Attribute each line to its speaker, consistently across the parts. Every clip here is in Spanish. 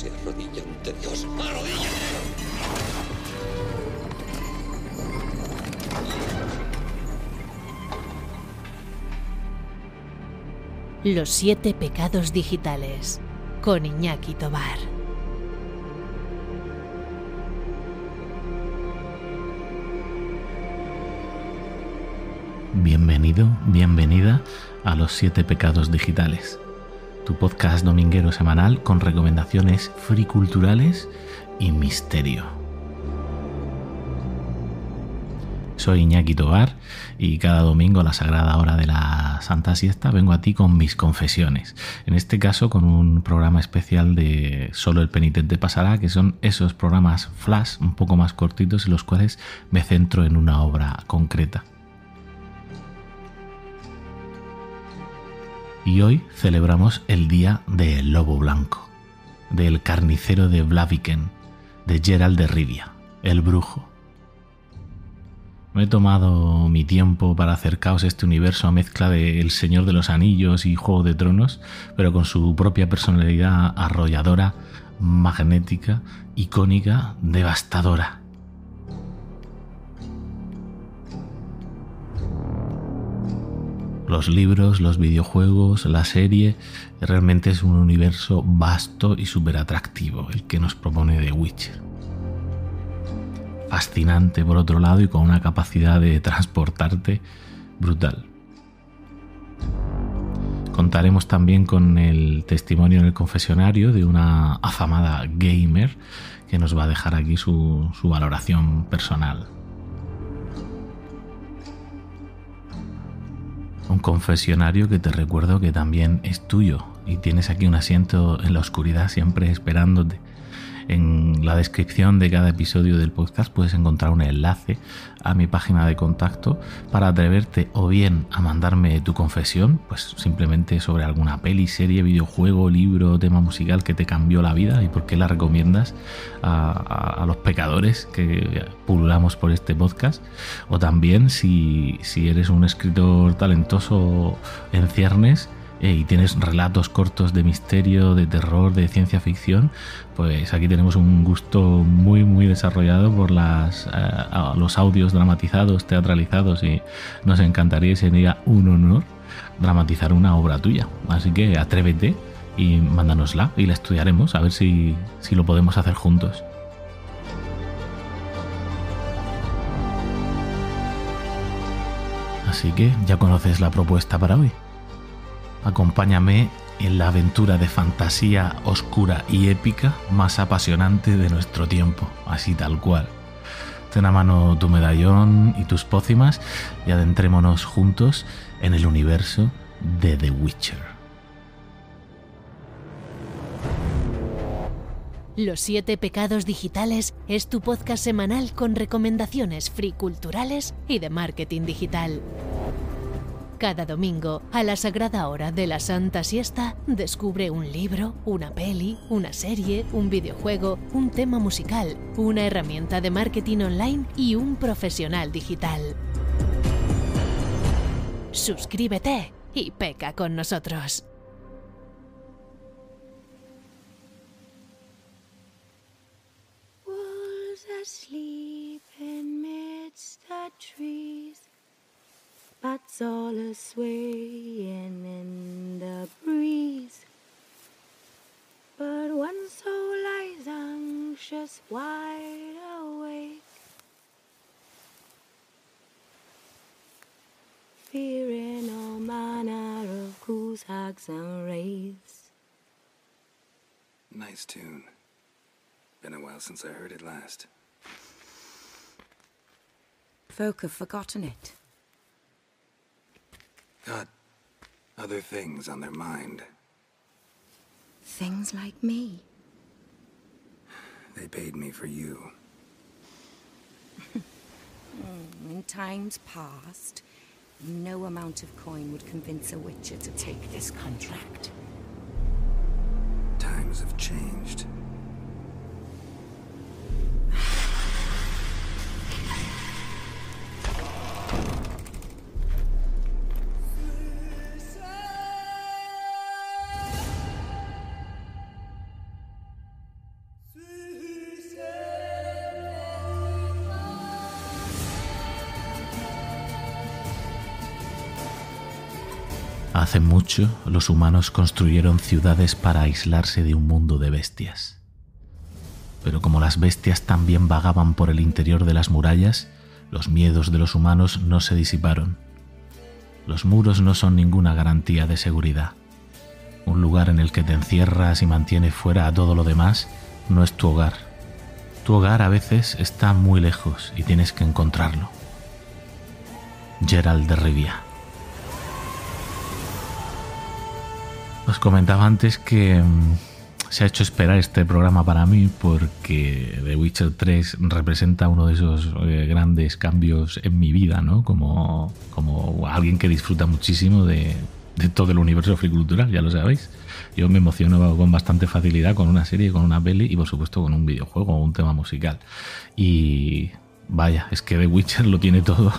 Speaker 1: se arrodilla ante Dios. ¡Arrodíllate!
Speaker 2: Los 7 pecados digitales, con Iñaki Tovar.
Speaker 3: Bienvenido, bienvenida a Los 7 pecados digitales, tu podcast dominguero semanal con recomendaciones friculturales y misterio. Soy Iñaki Tovar y cada domingo a la sagrada hora de la Santa Siesta vengo a ti con mis confesiones. En este caso con un programa especial de Solo el penitente pasará, que son esos programas flash un poco más cortitos en los cuales me centro en una obra concreta. Y hoy celebramos el Día del Lobo Blanco, del carnicero de Blaviken, de Geralt de Rivia, el brujo. Me he tomado mi tiempo para acercaros a este universo a mezcla de El Señor de los Anillos y Juego de Tronos, pero con su propia personalidad arrolladora, magnética, icónica, devastadora. Los libros, los videojuegos, la serie, realmente es un universo vasto y súper atractivo el que nos propone The Witcher. Fascinante por otro lado y con una capacidad de transportarte brutal. Contaremos también con el testimonio en el confesionario de una afamada gamer que nos va a dejar aquí su valoración personal. Un confesionario que te recuerdo que también es tuyo y tienes aquí un asiento en la oscuridad siempre esperándote. En la descripción de cada episodio del podcast puedes encontrar un enlace a mi página de contacto para atreverte o bien a mandarme tu confesión, pues simplemente sobre alguna peli, serie, videojuego, libro, tema musical que te cambió la vida y por qué la recomiendas a los pecadores que pululamos por este podcast, o también si eres un escritor talentoso en ciernes y tienes relatos cortos de misterio, de terror, de ciencia ficción, pues aquí tenemos un gusto muy muy desarrollado por los audios dramatizados, teatralizados, y nos encantaría y sería un honor dramatizar una obra tuya. Así que atrévete y mándanosla y la estudiaremos a ver si lo podemos hacer juntos. Así que ya conoces la propuesta para hoy. Acompáñame en la aventura de fantasía oscura y épica más apasionante de nuestro tiempo, así tal cual. Ten a mano tu medallón y tus pócimas y adentrémonos juntos en el universo de The Witcher.
Speaker 2: Los 7 pecados digitales es tu podcast semanal con recomendaciones friculturales y de marketing digital. Cada domingo, a la sagrada hora de la Santa Siesta, descubre un libro, una peli, una serie, un videojuego, un tema musical, una herramienta de marketing online y un profesional digital. Suscríbete y peca con nosotros.
Speaker 4: Wolves asleep amidst the trees. Bats all a-swaying in the breeze. But one soul lies anxious, wide awake, fearing all manner of ghouls, hags and wraiths.
Speaker 5: Nice tune. Been a while since I heard it last.
Speaker 4: Folk have forgotten it.
Speaker 5: Got other things on their mind.
Speaker 4: Things like me.
Speaker 5: They paid me for you.
Speaker 4: In times past, no amount of coin would convince a witcher to take this contract.
Speaker 5: Times have changed.
Speaker 3: Hace mucho, los humanos construyeron ciudades para aislarse de un mundo de bestias. Pero como las bestias también vagaban por el interior de las murallas, los miedos de los humanos no se disiparon. Los muros no son ninguna garantía de seguridad. Un lugar en el que te encierras y mantienes fuera a todo lo demás no es tu hogar. Tu hogar a veces está muy lejos y tienes que encontrarlo. Geralt de Rivia. Os comentaba antes que se ha hecho esperar este programa para mí porque The Witcher 3 representa uno de esos grandes cambios en mi vida, ¿no? Como alguien que disfruta muchísimo de todo el universo fricultural, ya lo sabéis. Yo me emociono con bastante facilidad con una serie, con una peli y por supuesto con un videojuego o un tema musical. Y vaya, es que The Witcher lo tiene todo.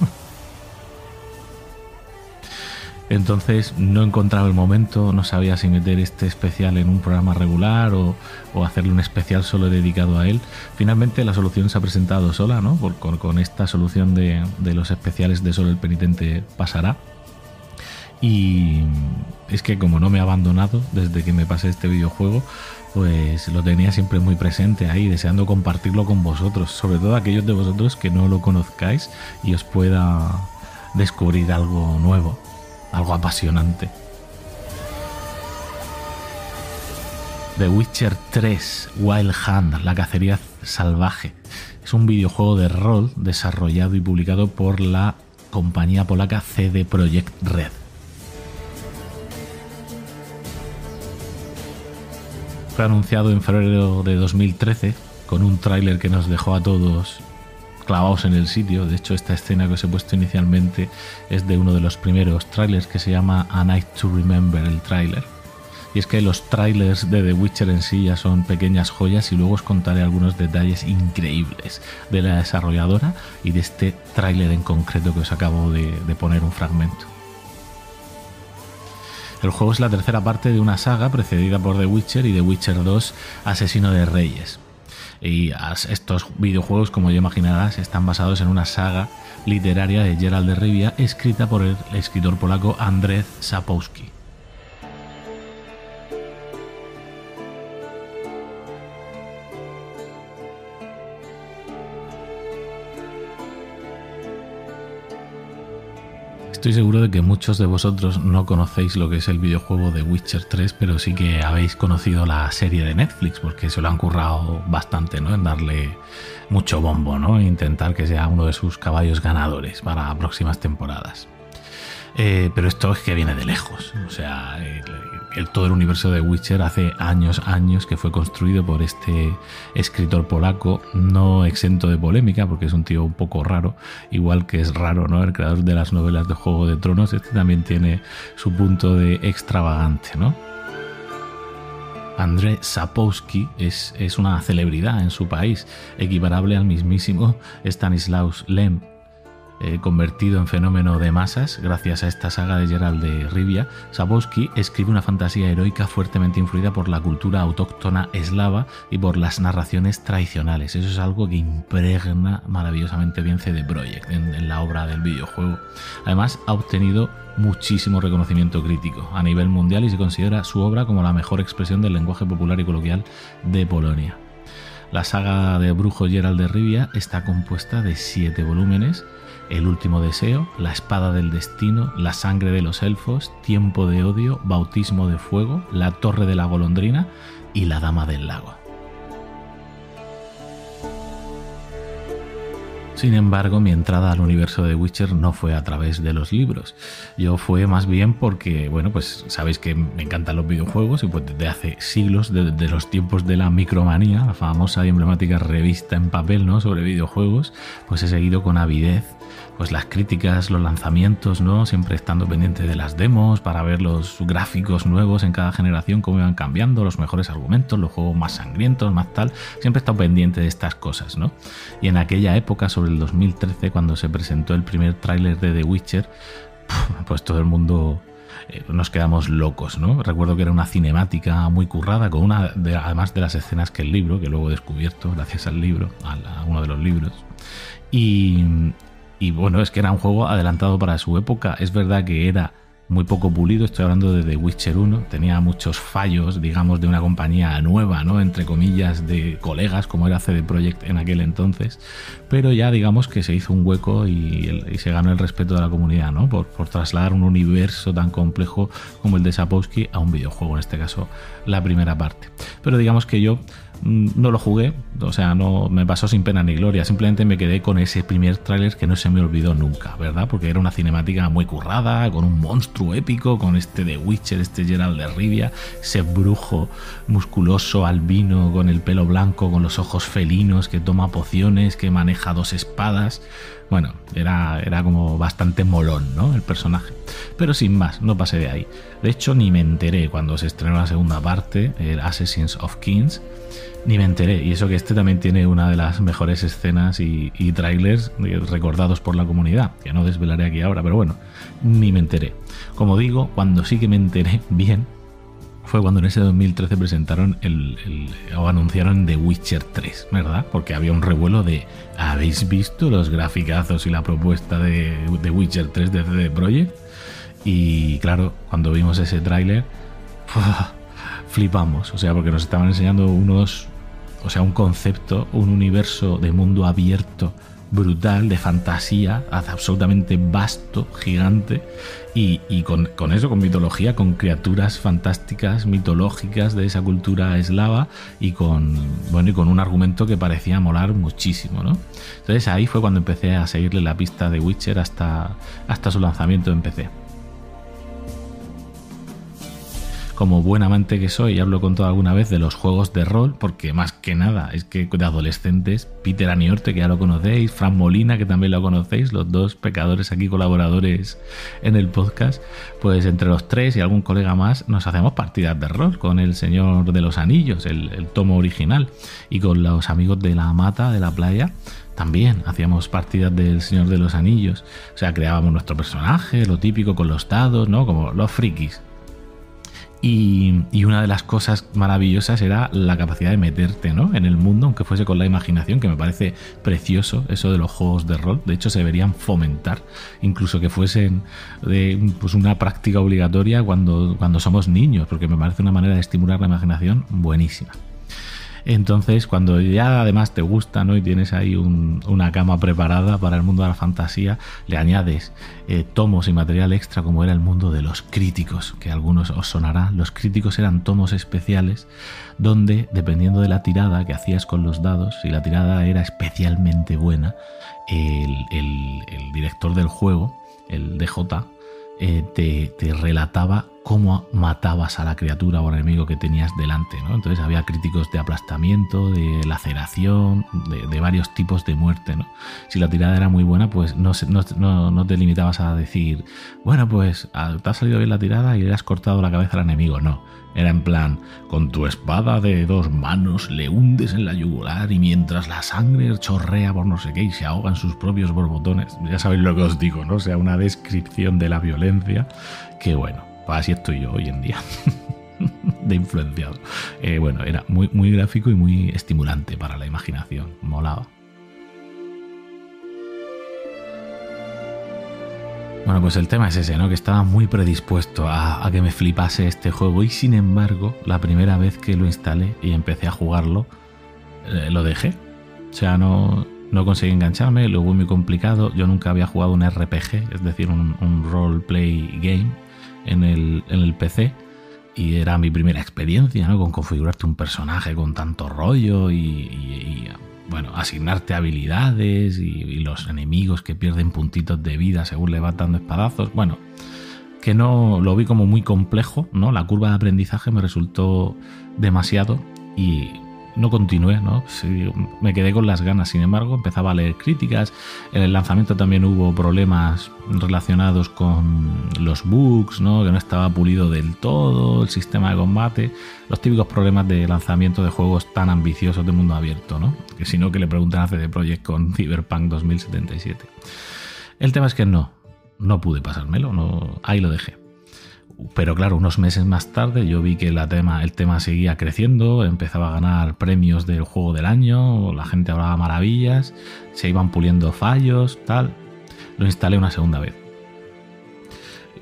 Speaker 3: Entonces no encontraba el momento, no sabía si meter este especial en un programa regular o hacerle un especial solo dedicado a él. Finalmente la solución se ha presentado sola, ¿no? Con esta solución de los especiales de Solo el Penitente pasará. Y es que como no me ha abandonado desde que me pasé este videojuego, pues lo tenía siempre muy presente ahí, deseando compartirlo con vosotros, sobre todo aquellos de vosotros que no lo conozcáis y os pueda descubrir algo nuevo. Algo apasionante. The Witcher 3 Wild Hunt, la cacería salvaje. Es un videojuego de rol desarrollado y publicado por la compañía polaca CD Projekt Red. Fue anunciado en febrero de 2013 con un tráiler que nos dejó a todos clavados en el sitio. De hecho, esta escena que os he puesto inicialmente es de uno de los primeros trailers que se llama A Night to Remember, el tráiler. Y es que los trailers de The Witcher en sí ya son pequeñas joyas y luego os contaré algunos detalles increíbles de la desarrolladora y de este tráiler en concreto que os acabo de poner un fragmento. El juego es la tercera parte de una saga precedida por The Witcher y The Witcher 2 Asesino de Reyes. Y estos videojuegos, como ya imaginarás, están basados en una saga literaria de Geralt de Rivia escrita por el escritor polaco Andrzej Sapkowski. Estoy seguro de que muchos de vosotros no conocéis lo que es el videojuego de Witcher 3, pero sí que habéis conocido la serie de Netflix, porque se lo han currado bastante, ¿no? En darle mucho bombo, ¿no? E intentar que sea uno de sus caballos ganadores para próximas temporadas. Pero esto es que viene de lejos. O sea, todo el universo de Witcher hace años que fue construido por este escritor polaco, no exento de polémica, porque es un tío un poco raro, igual que es raro, ¿no? El creador de las novelas de Juego de Tronos, este también tiene su punto de extravagante, ¿no? Andrzej Sapkowski es una celebridad en su país, equiparable al mismísimo Stanislaus Lem, convertido en fenómeno de masas gracias a esta saga de Geralt de Rivia. Sapkowski escribe una fantasía heroica fuertemente influida por la cultura autóctona eslava y por las narraciones tradicionales. Eso es algo que impregna maravillosamente bien CD Projekt en la obra del videojuego. Además, ha obtenido muchísimo reconocimiento crítico a nivel mundial y se considera su obra como la mejor expresión del lenguaje popular y coloquial de Polonia. La saga de brujo Geralt de Rivia está compuesta de 7 volúmenes: El último deseo, La espada del destino, La sangre de los elfos, Tiempo de odio, Bautismo de fuego, La torre de la golondrina y La dama del lago. Sin embargo, mi entrada al universo de Witcher no fue a través de los libros. Yo fue más bien porque, bueno, pues sabéis que me encantan los videojuegos y pues desde hace siglos, desde los tiempos de la Micromanía, la famosa y emblemática revista en papel, ¿no?, sobre videojuegos, pues he seguido con avidez pues las críticas, los lanzamientos, ¿no?, siempre estando pendiente de las demos para ver los gráficos nuevos en cada generación, cómo iban cambiando, los mejores argumentos, los juegos más sangrientos, más tal. Siempre he estado pendiente de estas cosas, ¿no? Y en aquella época, sobre el 2013, cuando se presentó el primer tráiler de The Witcher, pues todo el mundo nos quedamos locos, ¿no? Recuerdo que era una cinemática muy currada, con además de las escenas que el libro, que luego he descubierto gracias al libro, a uno de los libros. Y bueno, es que era un juego adelantado para su época. Es verdad que era muy poco pulido. Estoy hablando de The Witcher 1, tenía muchos fallos, digamos, de una compañía nueva, ¿no? Entre comillas, de colegas, como era CD Projekt en aquel entonces, pero ya digamos que se hizo un hueco y se ganó el respeto de la comunidad, ¿no? Por trasladar un universo tan complejo como el de Sapkowski a un videojuego, en este caso la primera parte. Pero digamos que yo no lo jugué, o sea, no me pasó sin pena ni gloria, simplemente me quedé con ese primer tráiler que no se me olvidó nunca, ¿verdad? Porque era una cinemática muy currada, con un monstruo épico, con este de Witcher, este Geralt de Rivia, ese brujo musculoso, albino, con el pelo blanco, con los ojos felinos, que toma pociones, que maneja 2 espadas. Bueno, era como bastante molón, ¿no? El personaje. Pero sin más, no pasé de ahí. De hecho, ni me enteré cuando se estrenó la segunda parte, el Assassins of Kings. Ni me enteré, y eso que este también tiene una de las mejores escenas y trailers recordados por la comunidad, que no desvelaré aquí ahora, pero bueno, ni me enteré. Como digo, cuando sí que me enteré bien, fue cuando en ese 2013 presentaron o anunciaron The Witcher 3, ¿verdad? Porque había un revuelo de ¿habéis visto los graficazos y la propuesta de The Witcher 3 de CD Projekt? Y claro, cuando vimos ese tráiler, flipamos, o sea, porque nos estaban enseñando un concepto, un universo de mundo abierto brutal, de fantasía, absolutamente vasto, gigante, y con eso, con mitología, con criaturas fantásticas, mitológicas de esa cultura eslava, y con un argumento que parecía molar muchísimo, ¿no? Entonces ahí fue cuando empecé a seguirle la pista de Witcher hasta su lanzamiento en PC. Como buen amante que soy, hablo con todo alguna vez de los juegos de rol, porque más que nada es que de adolescentes, Peter Aniorte, que ya lo conocéis, Fran Molina, que también lo conocéis, los dos pecadores aquí colaboradores en el podcast, pues entre los tres y algún colega más nos hacemos partidas de rol con El Señor de los Anillos, el tomo original, y con los amigos de la mata, de la playa, también hacíamos partidas del Señor de los Anillos. O sea, creábamos nuestro personaje, lo típico con los dados, ¿no? Como los frikis. Y una de las cosas maravillosas era la capacidad de meterte, ¿no? En el mundo, aunque fuese con la imaginación, que me parece precioso eso de los juegos de rol. De hecho, se deberían fomentar, incluso que fuesen pues una práctica obligatoria cuando somos niños, porque me parece una manera de estimular la imaginación buenísima. Entonces, cuando ya además te gusta, ¿no? Y tienes ahí una cama preparada para el mundo de la fantasía, le añades tomos y material extra, como era el mundo de los críticos, que a algunos os sonará. Los críticos eran tomos especiales donde, dependiendo de la tirada que hacías con los dados, si la tirada era especialmente buena, el director del juego, el DJ, te relataba cómo matabas a la criatura o al enemigo que tenías delante, ¿no? Entonces había críticos de aplastamiento, de laceración, de varios tipos de muerte, ¿no? Si la tirada era muy buena, pues no te limitabas a decir, bueno, pues te ha salido bien la tirada y le has cortado la cabeza al enemigo. No, era en plan, con tu espada de 2 manos le hundes en la yugular y mientras la sangre chorrea por no sé qué y se ahoga en sus propios borbotones. Ya sabéis lo que os digo, ¿no? O sea, una descripción de la violencia que, bueno, pues así estoy yo hoy en día, de influenciado. Bueno, era muy, muy gráfico y muy estimulante para la imaginación, molaba. Bueno, pues el tema es ese, ¿no? Que estaba muy predispuesto a que me flipase este juego y sin embargo, la primera vez que lo instalé y empecé a jugarlo, lo dejé. O sea, no conseguí engancharme, lo fue muy complicado. Yo nunca había jugado un RPG, es decir, un roleplay game en el PC, y era mi primera experiencia, ¿no? Con configurarte un personaje con tanto rollo y bueno, asignarte habilidades y los enemigos que pierden puntitos de vida según le vas dando espadazos. Bueno, que no lo vi como muy complejo, ¿no? La curva de aprendizaje me resultó demasiado y no continué, ¿no? Sí, me quedé con las ganas. Sin embargo, empezaba a leer críticas. En el lanzamiento también hubo problemas relacionados con los bugs, ¿no? Que no estaba pulido del todo el sistema de combate. Los típicos problemas de lanzamiento de juegos tan ambiciosos de mundo abierto, ¿no? Que si no, que le preguntan a CD Projekt con Cyberpunk 2077. El tema es que no pude pasármelo, no, ahí lo dejé. Pero claro, unos meses más tarde yo vi que el tema seguía creciendo, empezaba a ganar premios del juego del año, la gente hablaba maravillas, se iban puliendo fallos, tal. Lo instalé una segunda vez.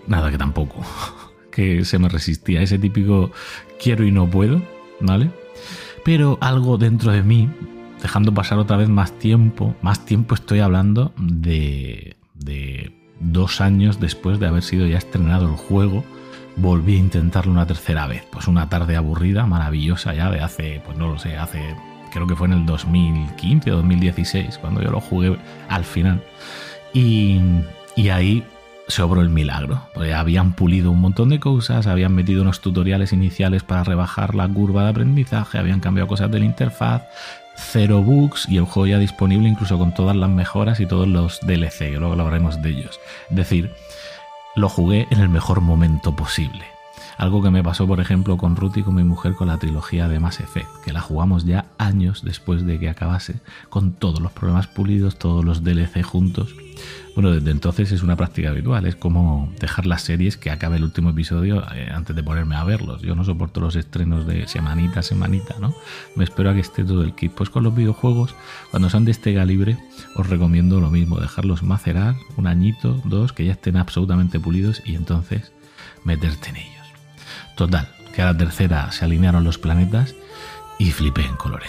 Speaker 3: Nada, que tampoco. Que se me resistía. Ese típico quiero y no puedo, ¿vale? Pero algo dentro de mí, dejando pasar otra vez más tiempo estoy hablando de 2 años después de haber sido ya estrenado el juego, volví a intentarlo una tercera vez. Pues una tarde aburrida, maravillosa ya de hace, pues no lo sé, creo que fue en el 2015 o 2016, cuando yo lo jugué al final. Y ahí se obró el milagro. Porque habían pulido un montón de cosas, habían metido unos tutoriales iniciales para rebajar la curva de aprendizaje, habían cambiado cosas de la interfaz, 0 bugs y el juego ya disponible incluso con todas las mejoras y todos los DLC, que luego hablaremos de ellos. Es decir, lo jugué en el mejor momento posible. Algo que me pasó, por ejemplo, con Ruth y con mi mujer con la trilogía de Mass Effect, que la jugamos ya años después de que acabase, con todos los problemas pulidos, todos los DLC juntos. Bueno, desde entonces es una práctica habitual, es como dejar las series que acabe el último episodio antes de ponerme a verlos. Yo no soporto los estrenos de semanita a semanita, ¿no? Me espero a que esté todo el kit. Pues con los videojuegos, cuando son de este calibre, os recomiendo lo mismo, dejarlos macerar 1 añito, 2, que ya estén absolutamente pulidos y entonces meterte en ellos. Total, que a la tercera se alinearon los planetas y flipé en colores.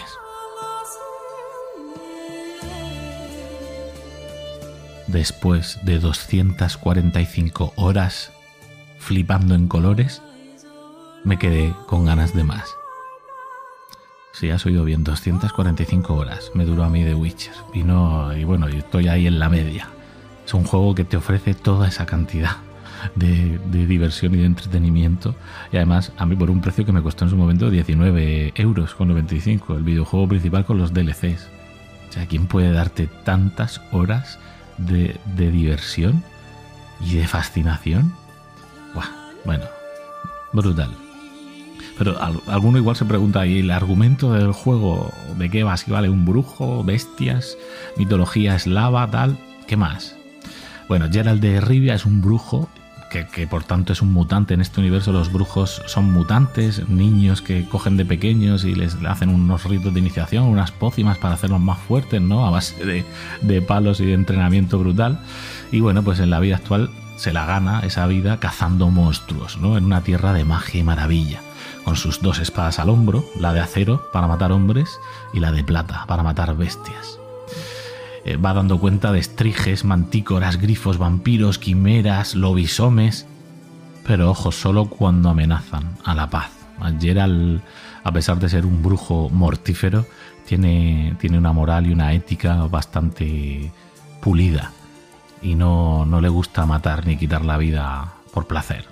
Speaker 3: Después de 245 horas flipando en colores, me quedé con ganas de más. Sí, has oído bien, 245 horas me duró a mí The Witcher. Y bueno, estoy ahí en la media. Es un juego que te ofrece toda esa cantidad de diversión y de entretenimiento. Y además, a mí por un precio que me costó en su momento 19,95 €, el videojuego principal con los DLCs. O sea, ¿quién puede darte tantas horas de diversión y de fascinación? Buah, bueno, brutal. Pero alguno igual se pregunta, ¿y el argumento del juego de qué va? Si vale un brujo, bestias, mitología eslava, tal, ¿qué más? Bueno, Geralt de Rivia es un brujo que por tanto es un mutante. En este universo los brujos son mutantes, niños que cogen de pequeños y les hacen unos ritos de iniciación, unas pócimas para hacerlos más fuertes, ¿no? A base de palos y de entrenamiento brutal. Y bueno, pues en la vida actual se la gana esa vida cazando monstruos, ¿no? En una tierra de magia y maravilla, con sus 2 espadas al hombro, la de acero para matar hombres y la de plata para matar bestias. Va dando cuenta de estriges, mantícoras, grifos, vampiros, quimeras, lobisomes. Pero ojo, solo cuando amenazan a la paz. Geralt, a pesar de ser un brujo mortífero, tiene una moral y una ética bastante pulida. Y no le gusta matar ni quitar la vida por placer.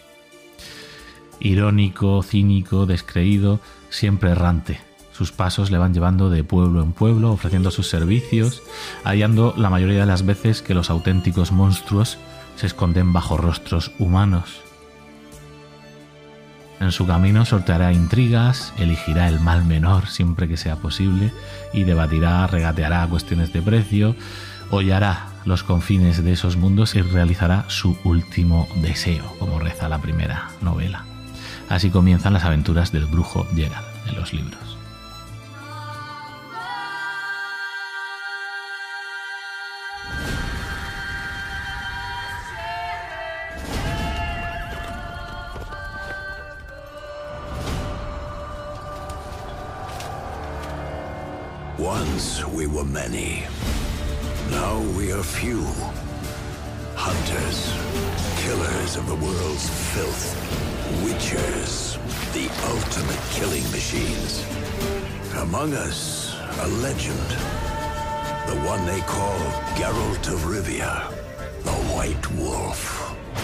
Speaker 3: Irónico, cínico, descreído, siempre errante. Sus pasos le van llevando de pueblo en pueblo, ofreciendo sus servicios, hallando la mayoría de las veces que los auténticos monstruos se esconden bajo rostros humanos. En su camino sorteará intrigas, elegirá el mal menor siempre que sea posible y debatirá, regateará cuestiones de precio, hollará los confines de esos mundos y realizará su último deseo, como reza la primera novela. Así comienzan las aventuras del brujo Geralt en los libros.
Speaker 6: Once we were many. Now we are few. Hunters, killers of the world's filth. Witchers, the ultimate killing machines. Among us, a legend. The one they call Geralt of Rivia, the White Wolf.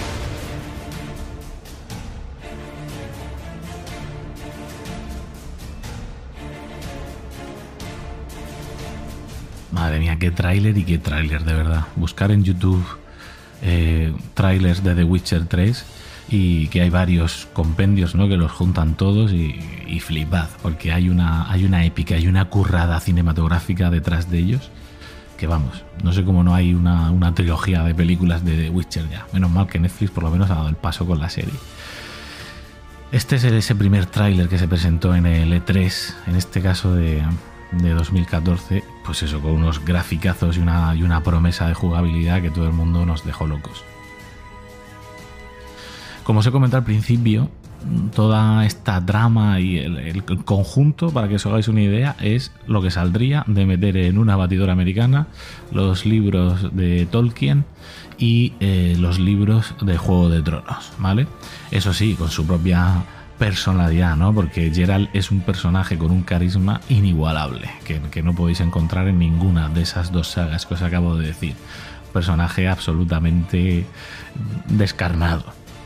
Speaker 3: Madre mía, qué tráiler y qué tráiler, de verdad. Buscar en YouTube tráilers de The Witcher 3 y que hay varios compendios, ¿no?, que los juntan todos y flipad, porque hay una épica, hay una currada cinematográfica detrás de ellos que vamos, no sé cómo no hay una trilogía de películas de The Witcher ya. Menos mal que Netflix por lo menos ha dado el paso con la serie. Este es ese primer tráiler que se presentó en el E3, en este caso de 2014, pues eso, con unos graficazos y una promesa de jugabilidad que todo el mundo nos dejó locos. Como os he comentado al principio, toda esta trama y el conjunto, para que os hagáis una idea, es lo que saldría de meter en una batidora americana los libros de Tolkien y los libros de Juego de Tronos, ¿vale? Eso sí, con su propia personalidad, ¿no? Porque Geralt es un personaje con un carisma inigualable, que no podéis encontrar en ninguna de esas dos sagas que os acabo de decir. Personaje absolutamente descarnado.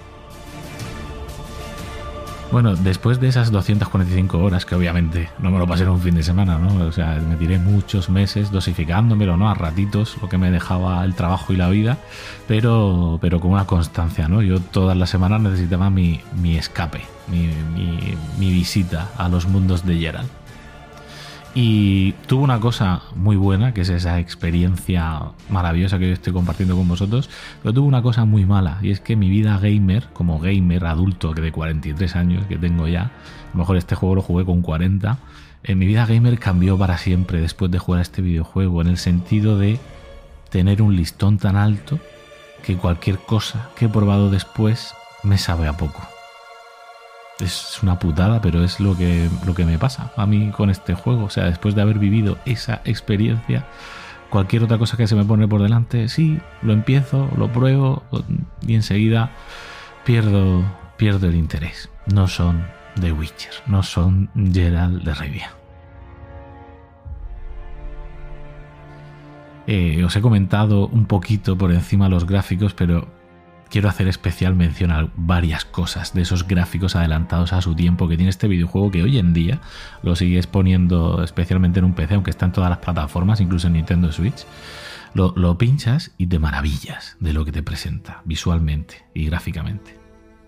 Speaker 3: Bueno, después de esas 245 horas, que obviamente no me lo pasé en un fin de semana, ¿no? O sea, me tiré muchos meses dosificándomelo, ¿no? A ratitos, lo que me dejaba el trabajo y la vida, pero con una constancia, ¿no? Yo todas las semanas necesitaba mi escape, mi visita a los mundos de Geralt. Y tuvo una cosa muy buena, que es esa experiencia maravillosa que yo estoy compartiendo con vosotros, pero tuvo una cosa muy mala, y es que mi vida gamer, como gamer adulto que de 43 años que tengo ya, a lo mejor este juego lo jugué con 40, mi vida gamer cambió para siempre después de jugar a este videojuego, en el sentido de tener un listón tan alto que cualquier cosa que he probado después me sabe a poco. Es una putada, pero es lo que me pasa a mí con este juego. O sea, después de haber vivido esa experiencia, cualquier otra cosa que se me pone por delante, sí, lo empiezo, lo pruebo y enseguida pierdo el interés. No son The Witcher, no son Geralt de Rivia. Os he comentado un poquito por encima los gráficos, pero quiero hacer especial mención a varias cosas de esos gráficos adelantados a su tiempo que tiene este videojuego, que hoy en día lo sigue exponiendo especialmente en un PC, aunque está en todas las plataformas, incluso en Nintendo Switch. Lo pinchas y te maravillas de lo que te presenta visualmente y gráficamente.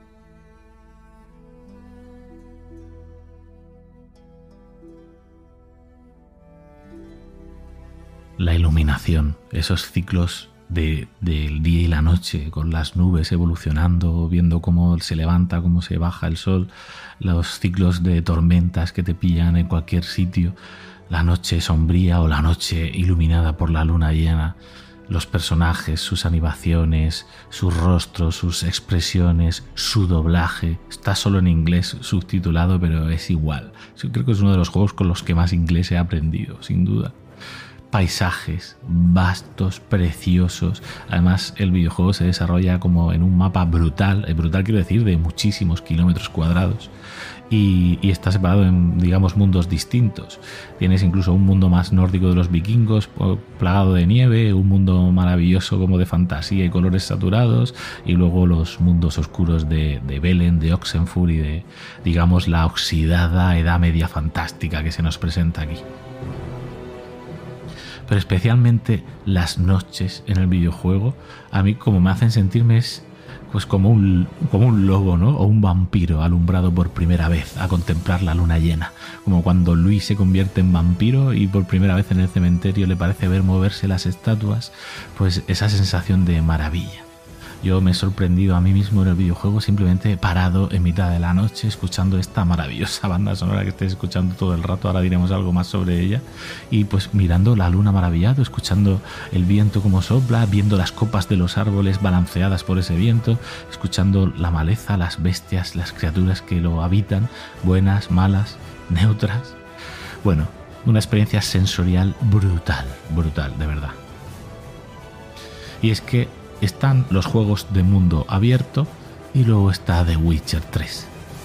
Speaker 3: La iluminación, esos ciclos del día y la noche, con las nubes evolucionando, viendo cómo se levanta, cómo se baja el sol, los ciclos de tormentas que te pillan en cualquier sitio, la noche sombría o la noche iluminada por la luna llena, los personajes, sus animaciones, sus rostros, sus expresiones, su doblaje. Está solo en inglés subtitulado, pero es igual. Yo creo que es uno de los juegos con los que más inglés he aprendido, sin duda. Paisajes vastos, preciosos. Además, el videojuego se desarrolla como en un mapa brutal, brutal quiero decir, de muchísimos kilómetros cuadrados, y está separado en, digamos, mundos distintos. Tienes incluso un mundo más nórdico de los vikingos, plagado de nieve, un mundo maravilloso como de fantasía y colores saturados, y luego los mundos oscuros de Velen, de Oxenfurt y de, digamos, la oxidada Edad Media fantástica que se nos presenta aquí. Pero especialmente las noches en el videojuego, a mí como me hacen sentirme es pues como un lobo, ¿no? O un vampiro alumbrado por primera vez a contemplar la luna llena, como cuando Luis se convierte en vampiro y por primera vez en el cementerio le parece ver moverse las estatuas, pues esa sensación de maravilla. Yo me he sorprendido a mí mismo en el videojuego, simplemente parado en mitad de la noche escuchando esta maravillosa banda sonora que estáis escuchando todo el rato, ahora diremos algo más sobre ella, y pues mirando la luna maravillado, escuchando el viento como sopla, viendo las copas de los árboles balanceadas por ese viento, escuchando la maleza, las bestias, las criaturas que lo habitan, buenas, malas, neutras. Bueno, una experiencia sensorial brutal, de verdad. Y es que están los juegos de mundo abierto y luego está The Witcher 3.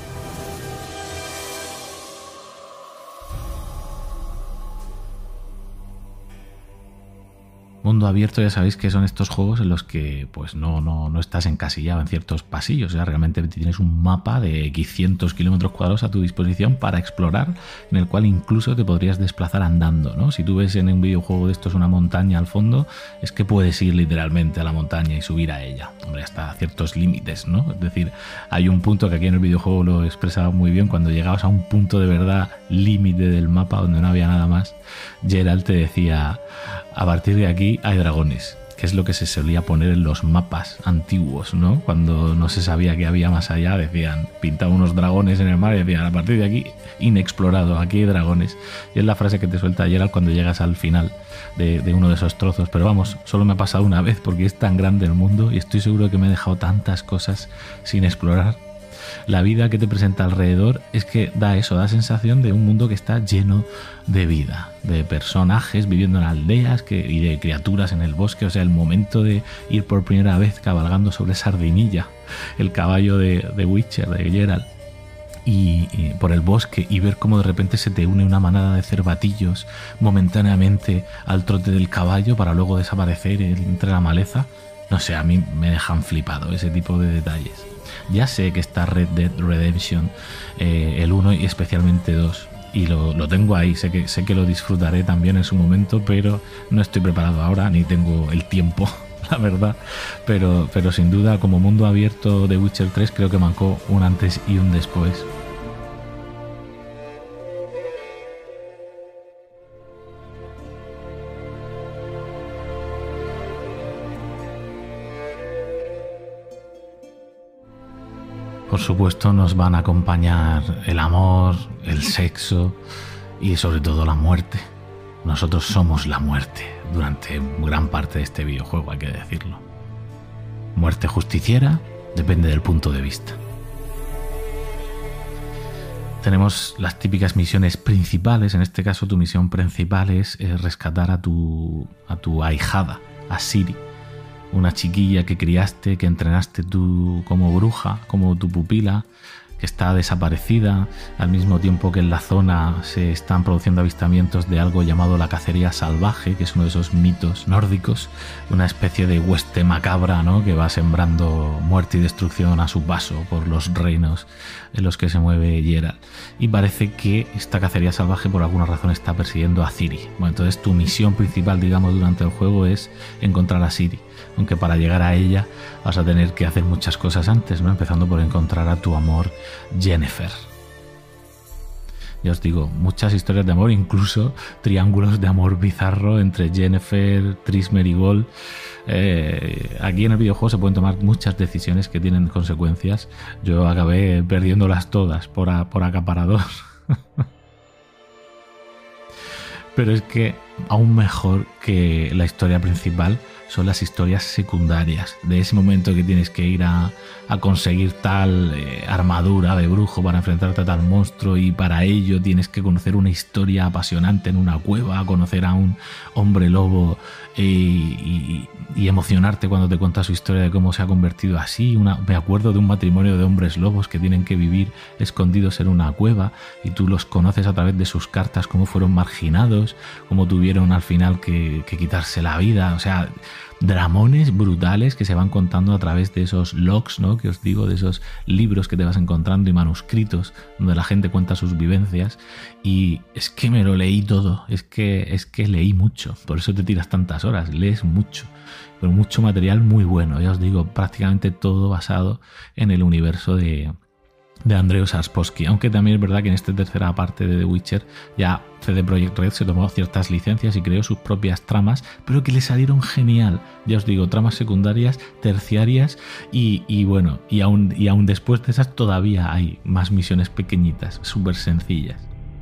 Speaker 3: Mundo abierto, ya sabéis que son estos juegos en los que pues no estás encasillado en ciertos pasillos. O sea, realmente tienes un mapa de cientos kilómetros cuadrados a tu disposición para explorar, en el cual incluso te podrías desplazar andando, ¿no? Si tú ves en un videojuego de estos una montaña al fondo, es que puedes ir literalmente a la montaña y subir a ella. Hombre, hasta ciertos límites, ¿no? Es decir, hay un punto que aquí en el videojuego lo expresaba muy bien, cuando llegabas a un punto de verdad límite del mapa donde no había nada más, Geralt te decía: a partir de aquí hay dragones. que es lo que se solía poner en los mapas antiguos, ¿no? Cuando no se sabía qué había más allá, decían, pintaban unos dragones en el mar y decían, a partir de aquí, inexplorado, aquí hay dragones. Y es la frase que te suelta Geralt cuando llegas al final de uno de esos trozos. Pero vamos, solo me ha pasado una vez porque es tan grande el mundo y estoy seguro que me he dejado tantas cosas sin explorar. La vida que te presenta alrededor es que da eso, da sensación de un mundo que está lleno de vida, de personajes viviendo en aldeas y de criaturas en el bosque. O sea, el momento de ir por primera vez cabalgando sobre Sardinilla, el caballo de Witcher, de Geralt, y por el bosque, y ver cómo de repente se te une una manada de cervatillos momentáneamente al trote del caballo para luego desaparecer entre la maleza. No sé, a mí me dejan flipado ese tipo de detalles. Ya sé que está Red Dead Redemption, el 1 y especialmente 2, y lo tengo ahí, sé que lo disfrutaré también en su momento, pero no estoy preparado ahora, ni tengo el tiempo, la verdad. Pero sin duda, como mundo abierto de Witcher 3, creo que marcó un antes y un después. Por supuesto nos van a acompañar el amor, el sexo y sobre todo la muerte. Nosotros somos la muerte durante gran parte de este videojuego, hay que decirlo. Muerte justiciera, depende del punto de vista. Tenemos las típicas misiones principales. En este caso tu misión principal es rescatar a tu ahijada, a Ciri. Una chiquilla que criaste, que entrenaste tú como bruja, como tu pupila, que está desaparecida, al mismo tiempo que en la zona se están produciendo avistamientos de algo llamado la cacería salvaje, que es uno de esos mitos nórdicos, una especie de hueste macabra, ¿no?, que va sembrando muerte y destrucción a su paso por los reinos en los que se mueve Geralt. Y parece que esta cacería salvaje por alguna razón está persiguiendo a Ciri. Bueno, entonces tu misión principal, digamos, durante el juego es encontrar a Ciri. Aunque para llegar a ella vas a tener que hacer muchas cosas antes, ¿no? Empezando por encontrar a tu amor Yennefer. Ya os digo, muchas historias de amor, incluso triángulos de amor bizarro entre Yennefer, Triss Merigold. Aquí en el videojuego se pueden tomar muchas decisiones que tienen consecuencias. Yo acabé perdiéndolas todas por acaparador. Pero es que aún mejor que la historia principal son las historias secundarias, de ese momento que tienes que ir a conseguir tal armadura de brujo para enfrentarte a tal monstruo, y para ello tienes que conocer una historia apasionante en una cueva, conocer a un hombre lobo y emocionarte cuando te cuenta su historia de cómo se ha convertido así. Me acuerdo de un matrimonio de hombres lobos que tienen que vivir escondidos en una cueva y tú los conoces a través de sus cartas, cómo fueron marginados, cómo tuvieron al final que quitarse la vida. O sea, dramones brutales que se van contando a través de esos logs, ¿no?, que os digo, de esos libros que te vas encontrando y manuscritos donde la gente cuenta sus vivencias. Y es que me lo leí todo, es que leí mucho, por eso te tiras tantas horas, lees mucho, pero mucho material muy bueno, ya os digo, prácticamente todo basado en el universo de Andrzej Sapkowski, aunque también es verdad que en esta tercera parte de The Witcher ya CD Projekt Red se tomó ciertas licencias y creó sus propias tramas, pero que le salieron genial, ya os digo, tramas secundarias, terciarias y bueno, y aún después de esas todavía hay más misiones pequeñitas, súper sencillas.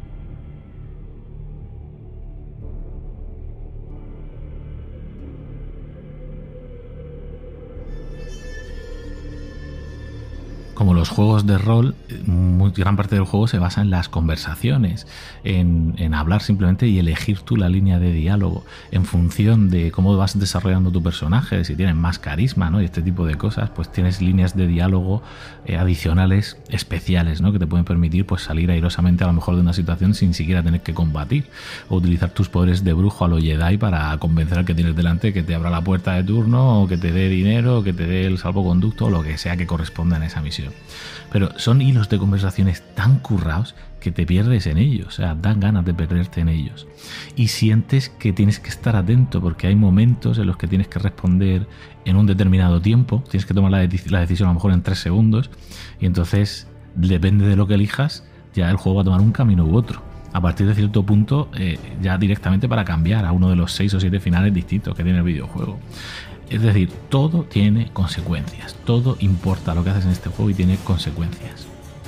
Speaker 3: Como los juegos de rol, gran parte del juego se basa en las conversaciones, en hablar simplemente y elegir tú la línea de diálogo en función de cómo vas desarrollando tu personaje, si tienes más carisma, ¿no?, y este tipo de cosas, pues tienes líneas de diálogo adicionales especiales, ¿no?, que te pueden permitir pues salir airosamente a lo mejor de una situación sin siquiera tener que combatir, o utilizar tus poderes de brujo a lo Jedi para convencer al que tienes delante que te abra la puerta de turno, o que te dé dinero, o que te dé el salvoconducto, o lo que sea que corresponda en esa misión. Pero son hilos de conversaciones tan currados que te pierdes en ellos, o sea, dan ganas de perderte en ellos. Y sientes que tienes que estar atento porque hay momentos en los que tienes que responder en un determinado tiempo, tienes que tomar la decisión a lo mejor en 3 segundos, y entonces, depende de lo que elijas, ya el juego va a tomar un camino u otro. a partir de cierto punto ya directamente para cambiar a uno de los 6 o 7 finales distintos que tiene el videojuego. Es decir, todo tiene consecuencias, todo importa lo que haces en este juego y tiene consecuencias.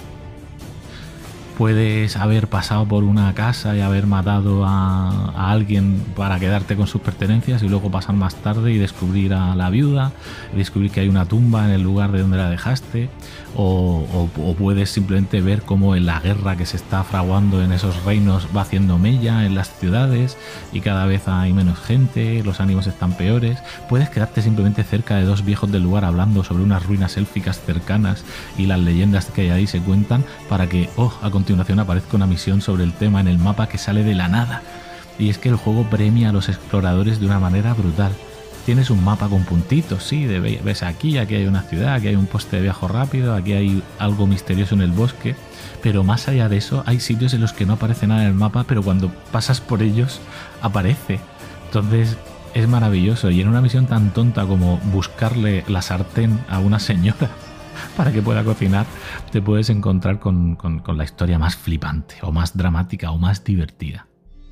Speaker 3: Puedes haber pasado por una casa y haber matado a alguien para quedarte con sus pertenencias y luego pasar más tarde y descubrir a la viuda, y descubrir que hay una tumba en el lugar de donde la dejaste, o puedes simplemente ver cómo en la guerra que se está fraguando en esos reinos va haciendo mella en las ciudades y cada vez hay menos gente, los ánimos están peores. Puedes quedarte simplemente cerca de 2 viejos del lugar hablando sobre unas ruinas élficas cercanas y las leyendas que hay ahí se cuentan para que, a continuación aparezca una misión sobre el tema en el mapa que sale de la nada. Y es que el juego premia a los exploradores de una manera brutal. Tienes un mapa con puntitos, sí, ves aquí hay una ciudad, aquí hay un poste de viaje rápido, aquí hay algo misterioso en el bosque, pero más allá de eso hay sitios en los que no aparece nada en el mapa, pero cuando pasas por ellos aparece. Entonces es maravilloso, y en una misión tan tonta como buscarle la sartén a una señora para que pueda cocinar, te puedes encontrar con la historia más flipante, o más dramática, o más divertida.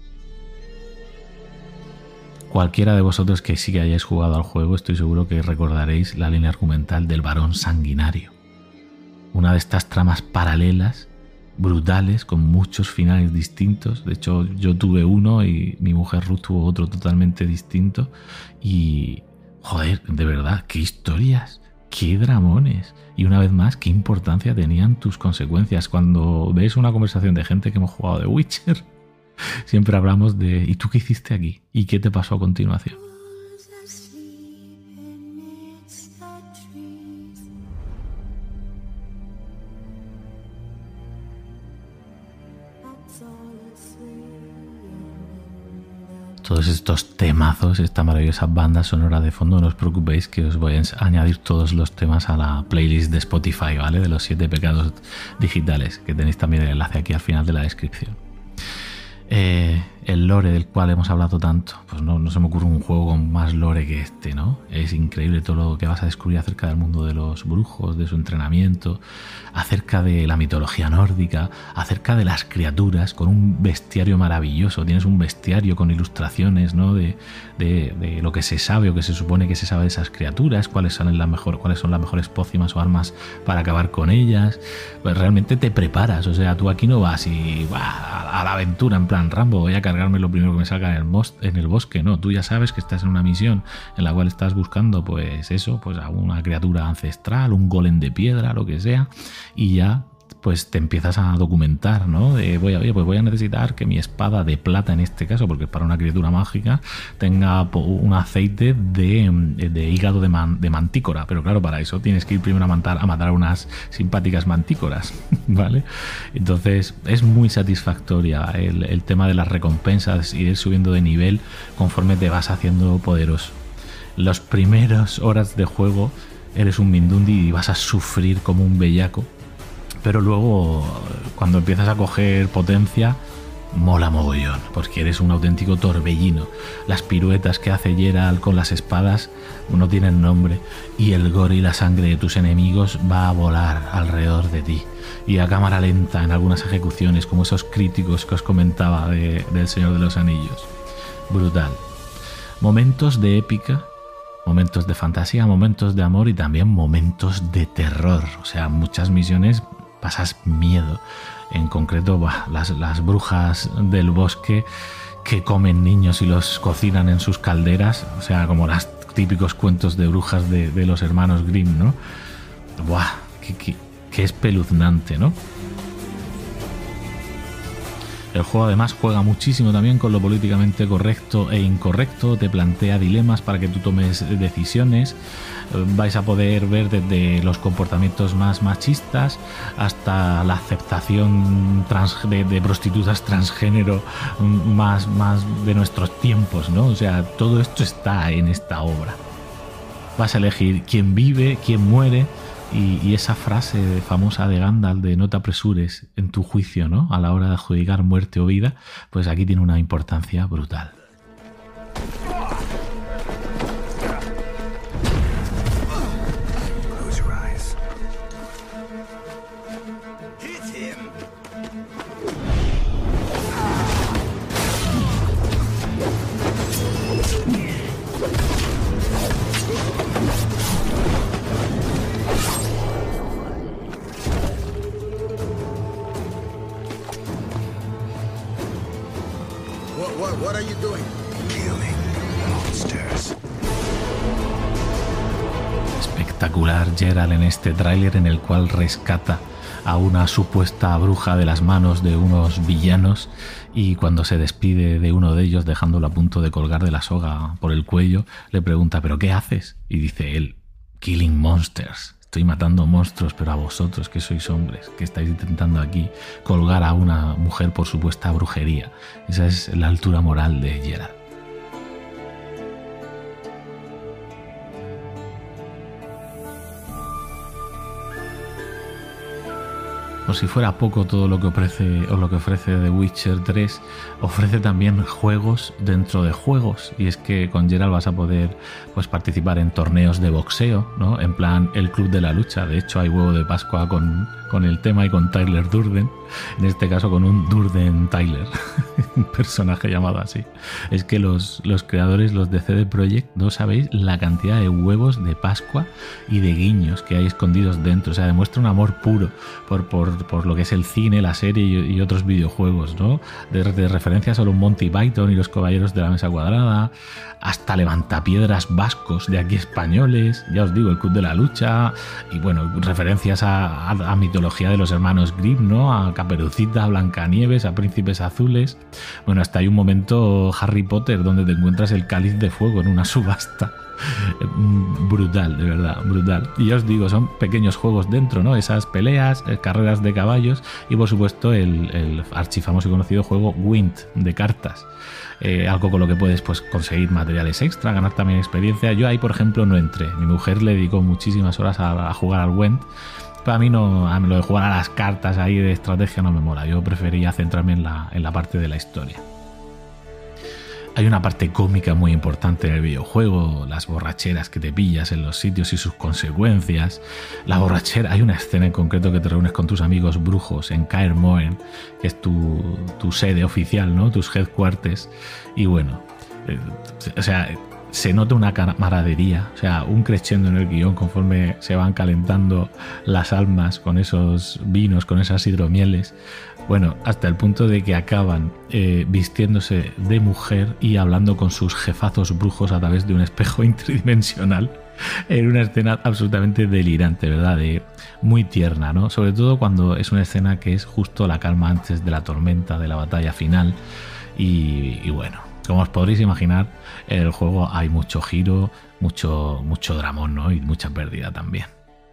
Speaker 3: Cualquiera de vosotros que sí que hayáis jugado al juego, estoy seguro que recordaréis la línea argumental del varón sanguinario. Una de estas tramas paralelas, brutales, con muchos finales distintos. De hecho, yo tuve uno y mi mujer Ruth tuvo otro totalmente distinto. Y, joder, de verdad, qué historias, qué dramones. Y una vez más, qué importancia tenían tus consecuencias. Cuando ves una conversación de gente que hemos jugado de Witcher, siempre hablamos de ¿y tú qué hiciste aquí? ¿Y qué te pasó a continuación? Todos estos temazos, esta maravillosa banda sonora de fondo, no os preocupéis que os voy a añadir todos los temas a la playlist de Spotify, ¿vale? De los 7 pecados digitales, que tenéis también el enlace aquí al final de la descripción. El lore del cual hemos hablado tanto, pues no se me ocurre un juego con más lore que este, ¿no? Es increíble todo lo que vas a descubrir acerca del mundo de los brujos, de su entrenamiento, acerca de la mitología nórdica, acerca de las criaturas, con un bestiario maravilloso. Tienes un bestiario con ilustraciones, ¿no? de lo que se sabe o que se supone que se sabe de esas criaturas, cuáles son las mejores pócimas o armas para acabar con ellas. Pues realmente te preparas, o sea, tú aquí no vas y a la aventura en plan Rambo, voy a cargarme lo primero que me salga en el bosque. No, tú ya sabes que estás en una misión en la cual estás buscando pues a una criatura ancestral, un golem de piedra, lo que sea, y ya pues te empiezas a documentar, ¿no? Voy a necesitar que mi espada de plata, en este caso, porque es para una criatura mágica, tenga un aceite de hígado de mantícora. Pero claro, para eso tienes que ir primero a matar unas simpáticas mantícoras, ¿vale? Entonces es muy satisfactoria el tema de las recompensas y ir subiendo de nivel conforme te vas haciendo poderoso. Las primeras horas de juego eres un mindundi y vas a sufrir como un bellaco. Pero luego, cuando empiezas a coger potencia, mola mogollón, porque eres un auténtico torbellino. Las piruetas que hace Geralt con las espadas no tienen nombre, y el gore y la sangre de tus enemigos va a volar alrededor de ti. Y a cámara lenta en algunas ejecuciones, como esos críticos que os comentaba del Señor de los Anillos. Brutal. Momentos de épica, momentos de fantasía, momentos de amor y también momentos de terror. O sea, muchas misiones pasas miedo. En concreto, las brujas del bosque que comen niños y los cocinan en sus calderas, o sea, como los típicos cuentos de brujas de los hermanos Grimm, ¿no? ¡Buah! Qué espeluznante, ¿no? El juego además juega muchísimo también con lo políticamente correcto e incorrecto, te plantea dilemas para que tú tomes decisiones. Vais a poder ver desde los comportamientos más machistas hasta la aceptación de prostitutas transgénero más de nuestros tiempos, ¿no? O sea, todo esto está en esta obra. Vas a elegir quién vive, quién muere. Y esa frase famosa de Gandalf de no te apresures en tu juicio, ¿no? A la hora de adjudicar muerte o vida, pues aquí tiene una importancia brutal.
Speaker 6: What are you doing? Killing monsters.
Speaker 3: Espectacular Geralt en este tráiler en el cual rescata a una supuesta bruja de las manos de unos villanos y cuando se despide de uno de ellos dejándolo a punto de colgar de la soga por el cuello, le pregunta ¿pero qué haces? Y dice él, killing monsters. Estoy matando monstruos, pero a vosotros que sois hombres, que estáis intentando aquí colgar a una mujer por supuesta brujería. Esa es la altura moral de Geralt. Por si fuera poco todo lo que ofrece The Witcher 3, ofrece también juegos dentro de juegos, y es que con Geralt vas a poder pues participar en torneos de boxeo, ¿no? En plan el Club de la Lucha. De hecho hay huevo de Pascua con el tema y con Tyler Durden, en este caso con un Durden Tyler, un personaje llamado así. Es que los creadores, los de CD Projekt, no sabéis la cantidad de huevos de Pascua y de guiños que hay escondidos dentro. O sea, demuestra un amor puro por lo que es el cine, la serie y otros videojuegos, ¿no? De referencias a los Monty Python y los Caballeros de la Mesa Cuadrada, hasta levantapiedras vascos de aquí españoles, ya os digo, el Club de la Lucha, y bueno, referencias a mitología de los hermanos Grimm, ¿no? A Caperucita, a Blancanieves, a Príncipes Azules. Bueno, hasta hay un momento Harry Potter donde te encuentras el cáliz de fuego en una subasta. Brutal, de verdad, brutal. Y ya os digo, son pequeños juegos dentro, ¿no? Esas peleas, carreras de caballos y por supuesto el archifamoso y conocido juego Gwent de cartas. Algo con lo que puedes pues conseguir materiales extra, ganar también experiencia. Yo ahí, por ejemplo, no entré. Mi mujer le dedicó muchísimas horas a jugar al Gwent. Pero a mí no, lo de jugar a las cartas ahí de estrategia no me mola. Yo prefería centrarme en la parte de la historia. Hay una parte cómica muy importante en el videojuego, las borracheras que te pillas en los sitios y sus consecuencias. La borrachera, hay una escena en concreto que te reúnes con tus amigos brujos en Kaer Morhen, que es tu sede oficial, ¿no? Tus headquarters. Y bueno, o sea, se nota una camaradería, o sea, un crescendo en el guión conforme se van calentando las almas con esos vinos, con esas hidromieles. Bueno, hasta el punto de que acaban vistiéndose de mujer y hablando con sus jefazos brujos a través de un espejo interdimensional en una escena absolutamente delirante, ¿verdad? Muy tierna, ¿no? Sobre todo cuando es una escena que es justo la calma antes de la tormenta, de la batalla final. Y bueno, como os podréis imaginar, en el juego hay mucho giro, mucho dramón, ¿no? Y mucha pérdida también.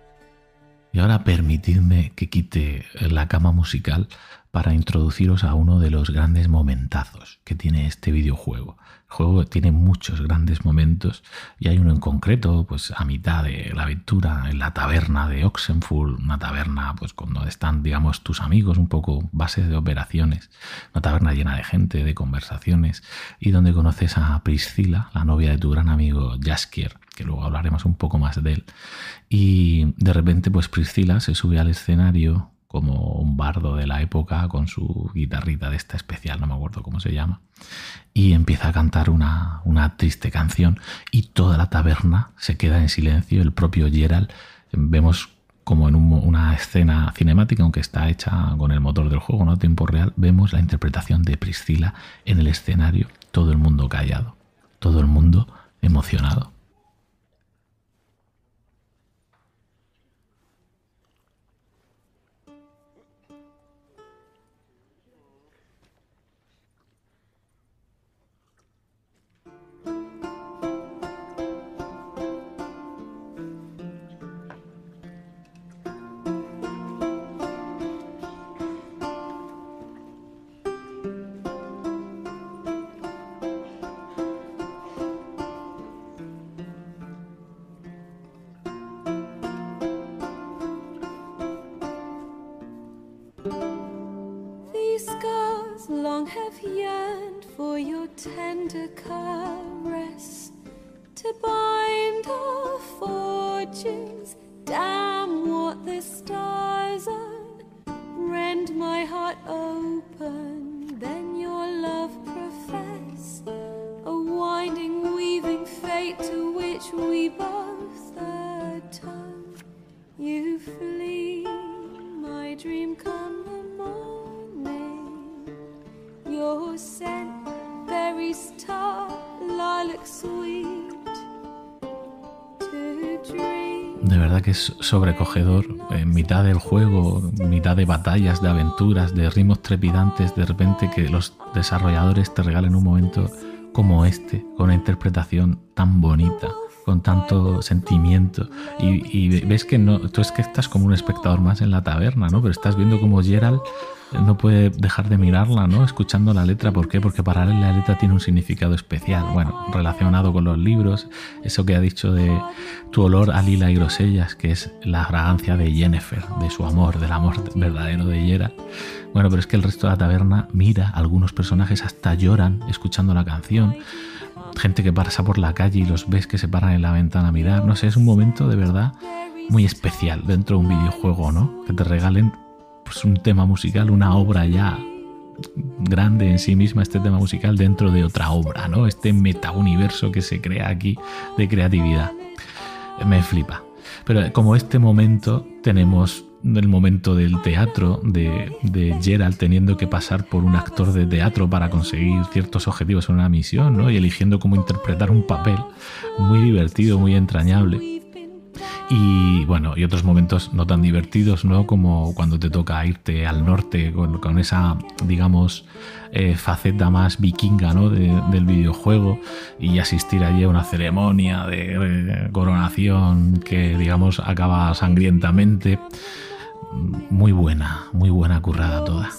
Speaker 3: Y ahora permitidme que quite la cama musical para introduciros a uno de los grandes momentazos que tiene este videojuego. El juego tiene muchos grandes momentos y hay uno en concreto, pues a mitad de la aventura, en la taberna de Oxenfurt, una taberna pues cuando están, digamos, tus amigos, un poco base de operaciones, una taberna llena de gente, de conversaciones, y donde conoces a Priscilla, la novia de tu gran amigo Jaskier, que luego hablaremos un poco más de él. Y de repente pues Priscilla se sube al escenario como un bardo de la época con su guitarrita de esta especial, no me acuerdo cómo se llama, y empieza a cantar una triste canción y toda la taberna se queda en silencio. El propio Geralt, vemos como en una escena cinemática, aunque está hecha con el motor del juego, no a tiempo real, vemos la interpretación de Priscilla en el escenario, todo el mundo callado, todo el mundo emocionado.
Speaker 7: Long have yearned for your tender caress, to bind our fortunes. Damn what the stars rend my heart open, then your love profess, a winding, weaving fate to which we both atone. You flee, my dream come the morning. Your scent berries tart, lilac sweet to dream.
Speaker 3: De verdad que es sobrecogedor. En mitad del juego, en mitad de batallas, de aventuras, de ritmos trepidantes, de repente que los desarrolladores te regalen un momento como este, con una interpretación tan bonita, con tanto sentimiento, y ves que no, tú es que estás como un espectador más en la taberna, ¿no? Pero estás viendo como Geralt no puede dejar de mirarla, ¿no? Escuchando la letra. ¿Por qué? Porque para él la letra tiene un significado especial, bueno, relacionado con los libros, eso que ha dicho de tu olor a lila y grosellas, que es la fragancia de Yennefer, de su amor, del amor verdadero de Geralt. Bueno, pero es que el resto de la taberna mira, algunos personajes hasta lloran escuchando la canción, gente que pasa por la calle y los ves que se paran en la ventana a mirar, no sé, es un momento de verdad muy especial dentro de un videojuego, ¿no? Que te regalen pues un tema musical, una obra ya grande en sí misma, este tema musical dentro de otra obra, ¿no? Este metauniverso que se crea aquí de creatividad. Me flipa. Pero como este momento tenemos el momento del teatro, de Geralt teniendo que pasar por un actor de teatro para conseguir ciertos objetivos en una misión, ¿no? Y eligiendo cómo interpretar un papel muy divertido, muy entrañable. Y bueno, y otros momentos no tan divertidos, ¿no? Como cuando te toca irte al norte con esa, digamos, faceta más vikinga, ¿no? del videojuego, y asistir allí a una ceremonia de coronación que, digamos, acaba sangrientamente. Muy buena currada toda.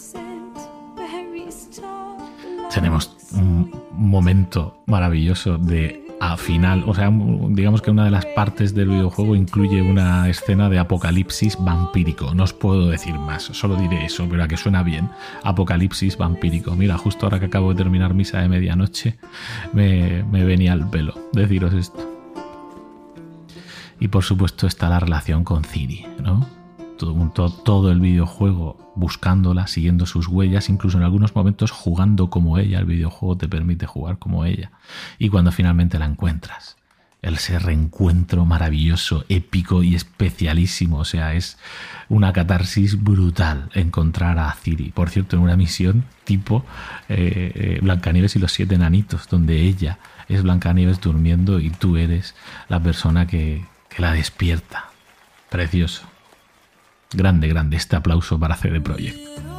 Speaker 3: Tenemos un momento maravilloso de a final, o sea, digamos que una de las partes del videojuego incluye una escena de apocalipsis vampírico. No os puedo decir más, solo diré eso, pero a que suena bien. Apocalipsis vampírico. Mira, justo ahora que acabo de terminar misa de medianoche, me venía al pelo deciros esto. Y por supuesto está la relación con Ciri, ¿no? Todo el videojuego buscándola, siguiendo sus huellas, incluso en algunos momentos jugando como ella. El videojuego te permite jugar como ella. Y cuando finalmente la encuentras, ese reencuentro maravilloso, épico y especialísimo. O sea, es una catarsis brutal encontrar a Ciri. Por cierto, en una misión tipo Blancanieves y los 7 enanitos, donde ella es Blancanieves durmiendo y tú eres la persona que la despierta. Precioso. Grande, este aplauso para CD Projekt.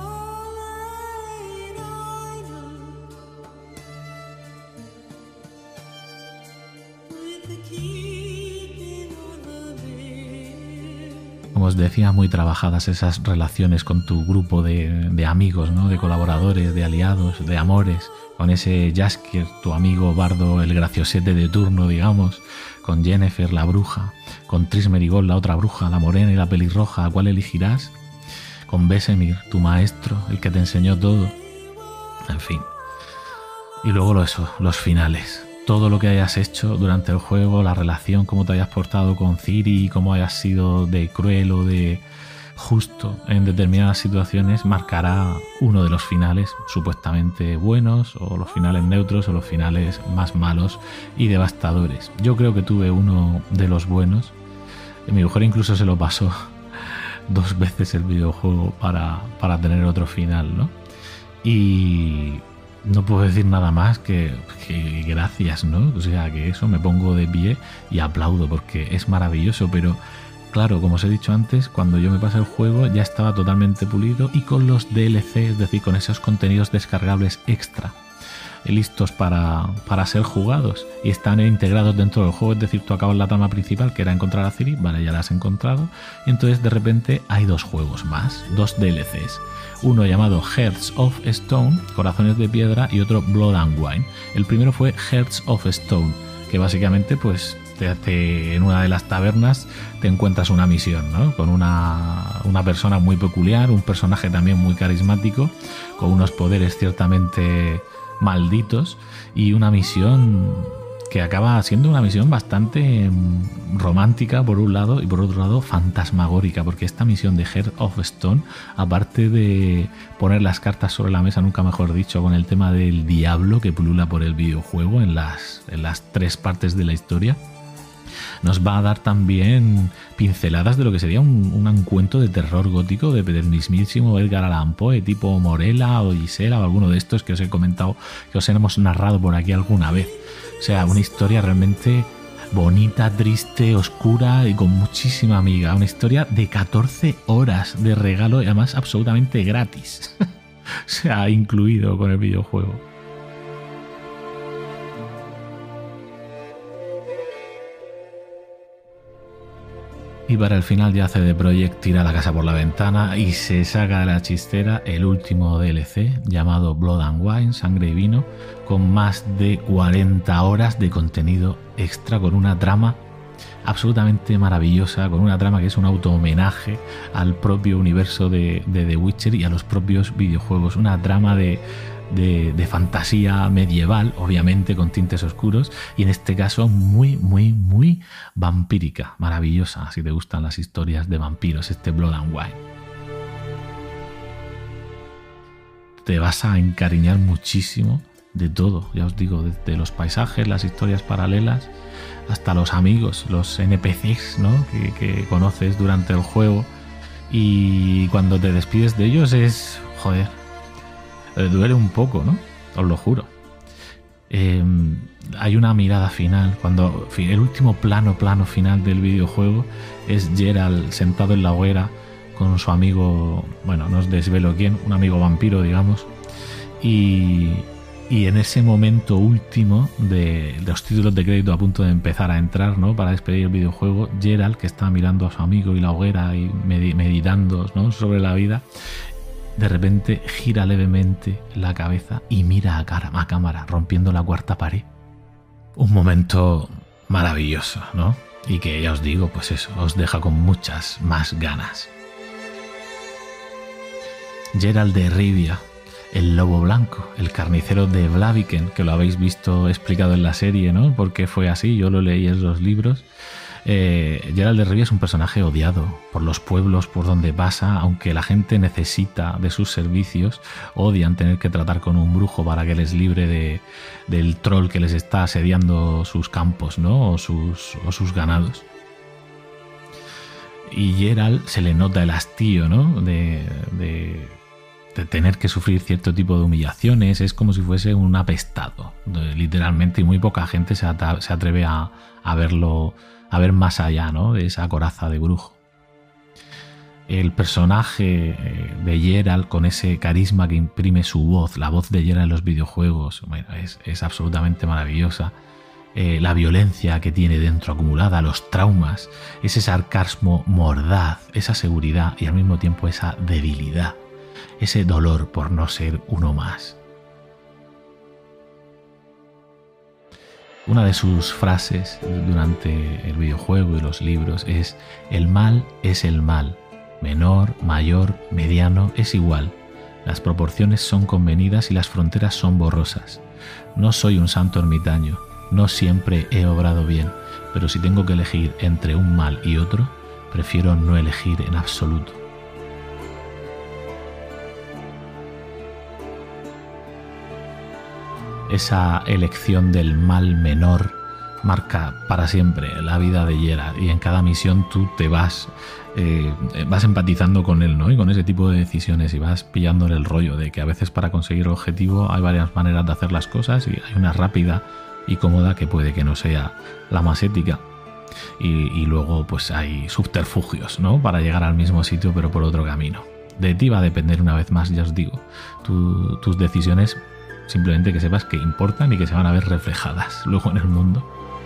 Speaker 3: Como os decía, muy trabajadas esas relaciones con tu grupo de amigos, ¿no? De colaboradores, de aliados, de amores, con ese Jaskier, tu amigo bardo, el graciosete de turno, digamos, con Yennefer, la bruja, con Triss Merigold, la otra bruja, la morena y la pelirroja, ¿a cuál elegirás? Con Vesemir, tu maestro, el que te enseñó todo. En fin. Y luego los finales. Todo lo que hayas hecho durante el juego, la relación, cómo te hayas portado con Ciri, cómo hayas sido de cruel o de justo en determinadas situaciones, marcará uno de los finales supuestamente buenos, o los finales neutros, o los finales más malos y devastadores. Yo creo que tuve uno de los buenos. Mi mujer incluso se lo pasó 2 veces el videojuego para tener otro final, ¿no? Y no puedo decir nada más que gracias, ¿no? O sea, que eso, me pongo de pie y aplaudo porque es maravilloso, pero claro, como os he dicho antes, cuando yo me pasé el juego ya estaba totalmente pulido y con los DLC, es decir, con esos contenidos descargables extra, listos para ser jugados, y están integrados dentro del juego. Es decir, tú acabas la trama principal, que era encontrar a Ciri, vale, ya la has encontrado, y entonces de repente hay 2 juegos más, 2 DLCs, uno llamado Hearts of Stone, Corazones de Piedra, y otro Blood and Wine. El primero fue Hearts of Stone, que básicamente pues en una de las tabernas te encuentras una misión, ¿no? Con una persona muy peculiar, un personaje también muy carismático, con unos poderes ciertamente malditos, y una misión que acaba siendo una misión bastante romántica por un lado, y por otro lado fantasmagórica, porque esta misión de Heart of Stone, aparte de poner las cartas sobre la mesa, nunca mejor dicho, con el tema del diablo que pulula por el videojuego en las 3 partes de la historia, Nos va a dar también pinceladas de lo que sería un cuento de terror gótico del mismísimo Edgar Allan Poe, tipo Morella o Gisela o alguno de estos que os he comentado, que os hemos narrado por aquí alguna vez. O sea, una historia realmente bonita, triste, oscura y con muchísima amiga. Una historia de 14 horas de regalo y además absolutamente gratis. O sea, incluido con el videojuego. Y para el final ya CD Projekt tira la casa por la ventana y se saca de la chistera el último DLC llamado Blood and Wine, Sangre y Vino, con más de 40 horas de contenido extra, con una trama absolutamente maravillosa, con una trama que es un auto-homenaje al propio universo de The Witcher y a los propios videojuegos. Una trama de fantasía medieval, obviamente con tintes oscuros, y en este caso muy, muy, muy vampírica, maravillosa, si te gustan las historias de vampiros, este Blood and Wine. Te vas a encariñar muchísimo de todo, ya os digo, desde los paisajes, las historias paralelas, hasta los amigos, los NPCs, ¿no? que conoces durante el juego, y cuando te despides de ellos es, joder, duele un poco, ¿no? Os lo juro. Hay una mirada final, cuando el último plano final del videojuego es Geralt sentado en la hoguera con su amigo, bueno, no os desvelo quién, un amigo vampiro, digamos, y en ese momento último de los títulos de crédito a punto de empezar a entrar, ¿no? Para despedir el videojuego, Geralt, que está mirando a su amigo y la hoguera y meditando, ¿no? Sobre la vida, de repente gira levemente la cabeza y mira a cámara, rompiendo la cuarta pared. Un momento maravilloso, ¿no? Y que ya os digo, pues eso, os deja con muchas más ganas. Geralt de Rivia, el lobo blanco, el carnicero de Blaviken, que lo habéis visto explicado en la serie, ¿no? Porque fue así, yo lo leí en los libros. Geralt de Rivia es un personaje odiado por los pueblos por donde pasa, aunque la gente necesita de sus servicios, odian tener que tratar con un brujo para que les libre del troll que les está asediando sus campos, ¿no? o sus ganados. Y Geralt se le nota el hastío, ¿no? de tener que sufrir cierto tipo de humillaciones. Es como si fuese un apestado, literalmente, y muy poca gente se atreve a verlo, a ver más allá, ¿no? De esa coraza de brujo. El personaje de Geralt, con ese carisma que imprime su voz, la voz de Geralt en los videojuegos, bueno, es absolutamente maravillosa. La violencia que tiene dentro acumulada, los traumas, ese sarcasmo mordaz, esa seguridad y al mismo tiempo esa debilidad, ese dolor por no ser uno más. Una de sus frases durante el videojuego y los libros es: el mal es el mal, menor, mayor, mediano, es igual. Las proporciones son convenidas y las fronteras son borrosas. No soy un santo ermitaño, no siempre he obrado bien, pero si tengo que elegir entre un mal y otro, prefiero no elegir en absoluto. Esa elección del mal menor marca para siempre la vida de Geralt, y en cada misión tú te vas empatizando con él, ¿no? Y con ese tipo de decisiones, y vas pillándole el rollo de que a veces para conseguir el objetivo hay varias maneras de hacer las cosas, y hay una rápida y cómoda que puede que no sea la más ética, y luego pues hay subterfugios, ¿no? Para llegar al mismo sitio pero por otro camino. De ti va a depender, una vez más, ya os digo, tus decisiones. Simplemente que sepas que importan y que se van a ver reflejadas luego en el mundo.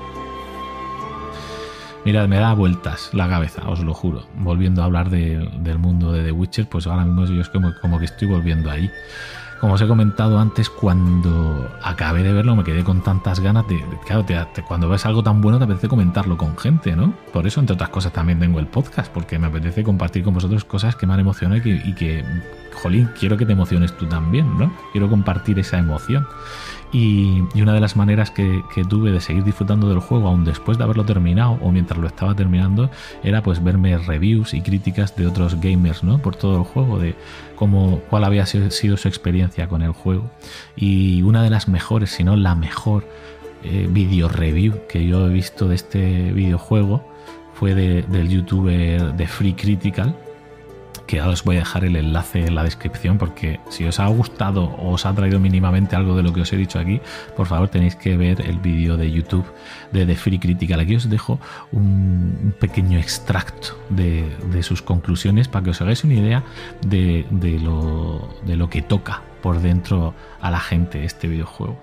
Speaker 3: Mirad, me da vueltas la cabeza, os lo juro. Volviendo a hablar del mundo de The Witcher, pues ahora mismo yo es como que estoy volviendo ahí. Como os he comentado antes, cuando acabé de verlo me quedé con tantas ganas de claro, cuando ves algo tan bueno te apetece comentarlo con gente, ¿no? Por eso, entre otras cosas, también tengo el podcast, porque me apetece compartir con vosotros cosas que me han emocionado y que jolín, quiero que te emociones tú también, ¿no? Quiero compartir esa emoción. Y una de las maneras que tuve de seguir disfrutando del juego, aún después de haberlo terminado o mientras lo estaba terminando, era pues verme reviews y críticas de otros gamers, ¿no? Por todo el juego, de cuál había sido su experiencia con el juego. Y una de las mejores, si no la mejor video review que yo he visto de este videojuego fue del youtuber de Free Critical, que ahora os voy a dejar el enlace en la descripción, porque si os ha gustado o os ha traído mínimamente algo de lo que os he dicho aquí, por favor tenéis que ver el vídeo de YouTube de The Free Critical. Aquí os dejo un pequeño extracto de sus conclusiones para que os hagáis una idea de lo que toca por dentro a la gente este videojuego.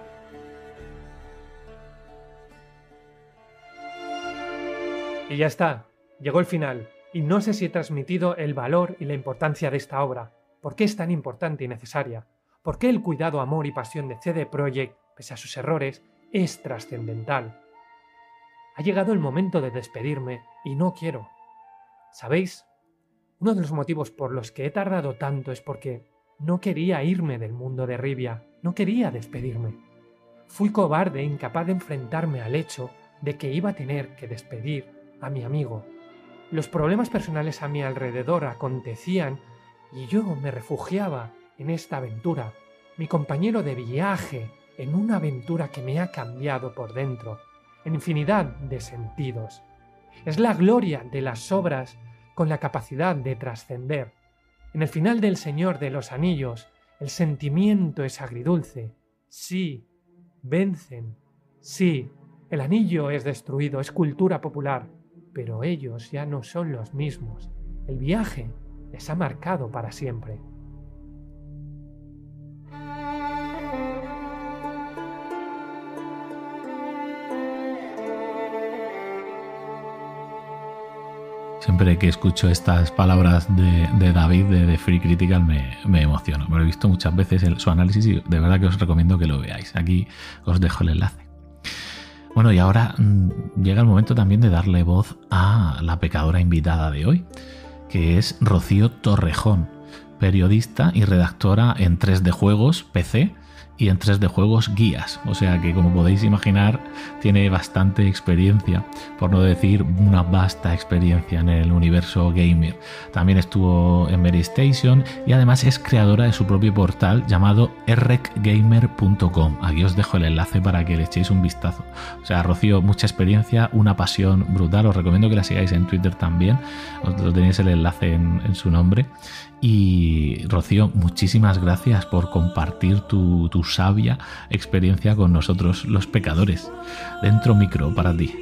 Speaker 8: Y ya está, llegó el final. Y no sé si he transmitido el valor y la importancia de esta obra. ¿Por qué es tan importante y necesaria? ¿Por qué el cuidado, amor y pasión de CD Projekt, pese a sus errores, es trascendental? Ha llegado el momento de despedirme y no quiero. ¿Sabéis? Uno de los motivos por los que he tardado tanto es porque no quería irme del mundo de Rivia, no quería despedirme. Fui cobarde e incapaz de enfrentarme al hecho de que iba a tener que despedir a mi amigo. Los problemas personales a mi alrededor acontecían y yo me refugiaba en esta aventura, mi compañero de viaje, en una aventura que me ha cambiado por dentro, en infinidad de sentidos. Es la gloria de las obras con la capacidad de trascender. En el final del Señor de los Anillos, el sentimiento es agridulce. Sí, vencen. Sí, el anillo es destruido, es cultura popular. Pero ellos ya no son los mismos. El viaje les ha marcado para siempre.
Speaker 3: Siempre que escucho estas palabras de David de Free Critical me emociono. Me lo he visto muchas veces en su análisis y de verdad que os recomiendo que lo veáis. Aquí os dejo el enlace. Bueno, y ahora llega el momento también de darle voz a la pecadora invitada de hoy, que es Rocío Torrejón, periodista y redactora en 3D Juegos PC y en 3D Juegos Guías. O sea que, como podéis imaginar, tiene bastante experiencia, por no decir una vasta experiencia en el universo gamer. También estuvo en Mary Station y además es creadora de su propio portal llamado rrecgamer.com. Aquí os dejo el enlace para que le echéis un vistazo. O sea, Rocío, mucha experiencia, una pasión brutal. Os recomiendo que la sigáis en Twitter también. Os tenéis el enlace en su nombre. Y Rocío, muchísimas gracias por compartir tu sabia experiencia con nosotros, los pecadores. Dentro micro para ti.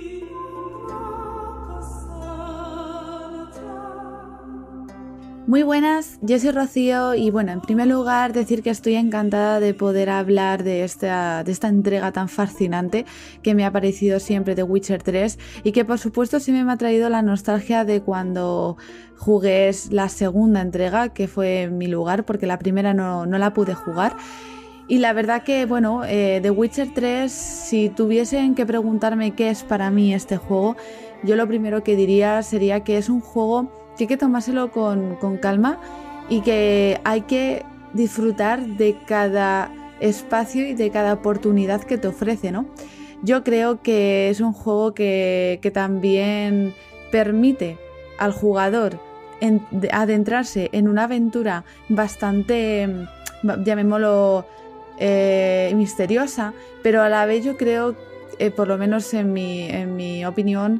Speaker 9: Muy buenas, yo soy Rocío y bueno, en primer lugar decir que estoy encantada de poder hablar de esta entrega tan fascinante que me ha parecido siempre The Witcher 3 y que por supuesto siempre me ha traído la nostalgia de cuando jugué la segunda entrega, que fue mi lugar, porque la primera no la pude jugar. Y la verdad que, bueno, The Witcher 3, si tuviesen que preguntarme qué es para mí este juego, yo lo primero que diría sería que es un juego que hay que tomárselo con calma y que hay que disfrutar de cada espacio y de cada oportunidad que te ofrece, ¿no? Yo creo que es un juego que también permite al jugador adentrarse en una aventura bastante, llamémoslo, misteriosa, pero a la vez yo creo, por lo menos en mi opinión,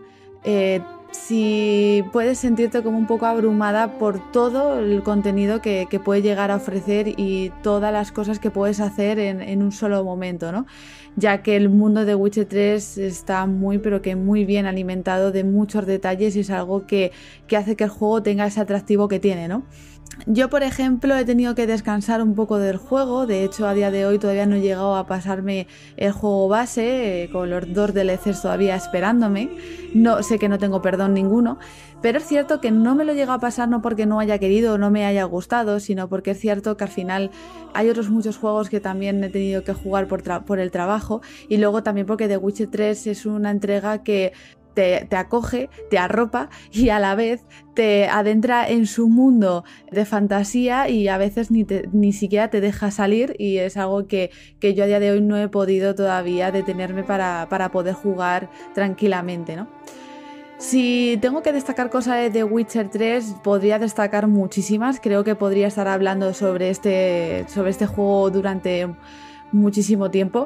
Speaker 9: si puedes sentirte como un poco abrumada por todo el contenido que puede llegar a ofrecer y todas las cosas que puedes hacer en un solo momento, ¿no? Ya que el mundo de Witcher 3 está pero que muy bien alimentado de muchos detalles y es algo que hace que el juego tenga ese atractivo que tiene, ¿no? Yo, por ejemplo, he tenido que descansar un poco del juego. De hecho, a día de hoy todavía no he llegado a pasarme el juego base, con los 2 DLCs todavía esperándome. No sé que no tengo perdón ninguno, pero es cierto que no me lo he llegado a pasar no porque no haya querido o no me haya gustado, sino porque es cierto que al final hay otros muchos juegos que también he tenido que jugar por el trabajo, y luego también porque The Witcher 3 es una entrega que te acoge, te arropa y a la vez te adentra en su mundo de fantasía y a veces ni siquiera te deja salir, y es algo que yo a día de hoy no he podido todavía detenerme para poder jugar tranquilamente, ¿no? Si tengo que destacar cosas de The Witcher 3, podría destacar muchísimas. Creo que podría estar hablando sobre este juego durante muchísimo tiempo.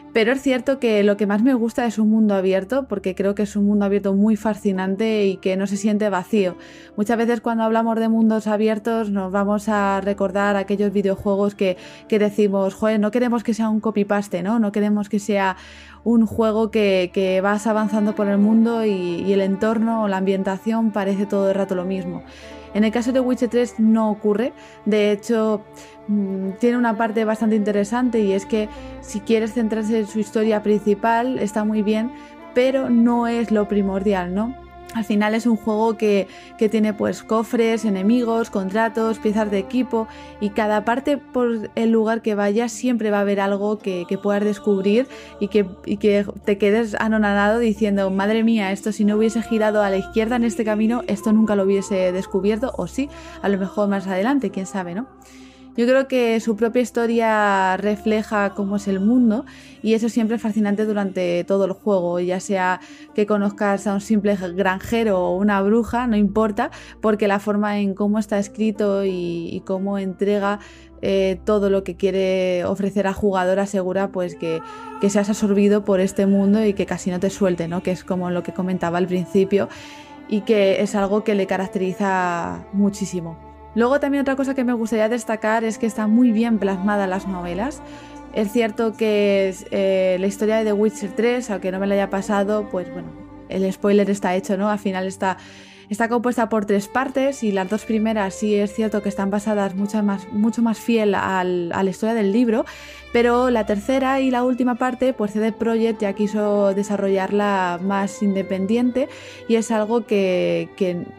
Speaker 9: Pero es cierto que lo que más me gusta es un mundo abierto, porque creo que es un mundo abierto muy fascinante y que no se siente vacío. Muchas veces cuando hablamos de mundos abiertos nos vamos a recordar aquellos videojuegos que decimos, joder, no queremos que sea un copy-paste, ¿no? No queremos que sea un juego que vas avanzando por el mundo y el entorno o la ambientación parece todo el rato lo mismo. En el caso de Witcher 3 no ocurre, de hecho tiene una parte bastante interesante y es que si quieres centrarse en su historia principal está muy bien, pero no es lo primordial, ¿no? Al final es un juego que tiene pues cofres, enemigos, contratos, piezas de equipo y cada parte por el lugar que vayas siempre va a haber algo que puedas descubrir y que te quedes anonadado diciendo, madre mía, esto si no hubiese girado a la izquierda en este camino, esto nunca lo hubiese descubierto, o sí, a lo mejor más adelante, quién sabe, ¿no? Yo creo que su propia historia refleja cómo es el mundo y eso siempre es fascinante durante todo el juego, ya sea que conozcas a un simple granjero o una bruja, no importa, porque la forma en cómo está escrito y cómo entrega todo lo que quiere ofrecer al jugador asegura pues que seas absorbido por este mundo y que casi no te suelte, ¿no? Que es como lo que comentaba al principio y que es algo que le caracteriza muchísimo. Luego también otra cosa que me gustaría destacar es que está muy bien plasmada las novelas. Es cierto que la historia de The Witcher 3, aunque no me la haya pasado, pues bueno, el spoiler está hecho, ¿no? Al final está compuesta por 3 partes y las 2 primeras sí es cierto que están basadas mucho más fiel a la historia del libro, pero la tercera y la última parte, pues CD Projekt ya quiso desarrollarla más independiente y es algo que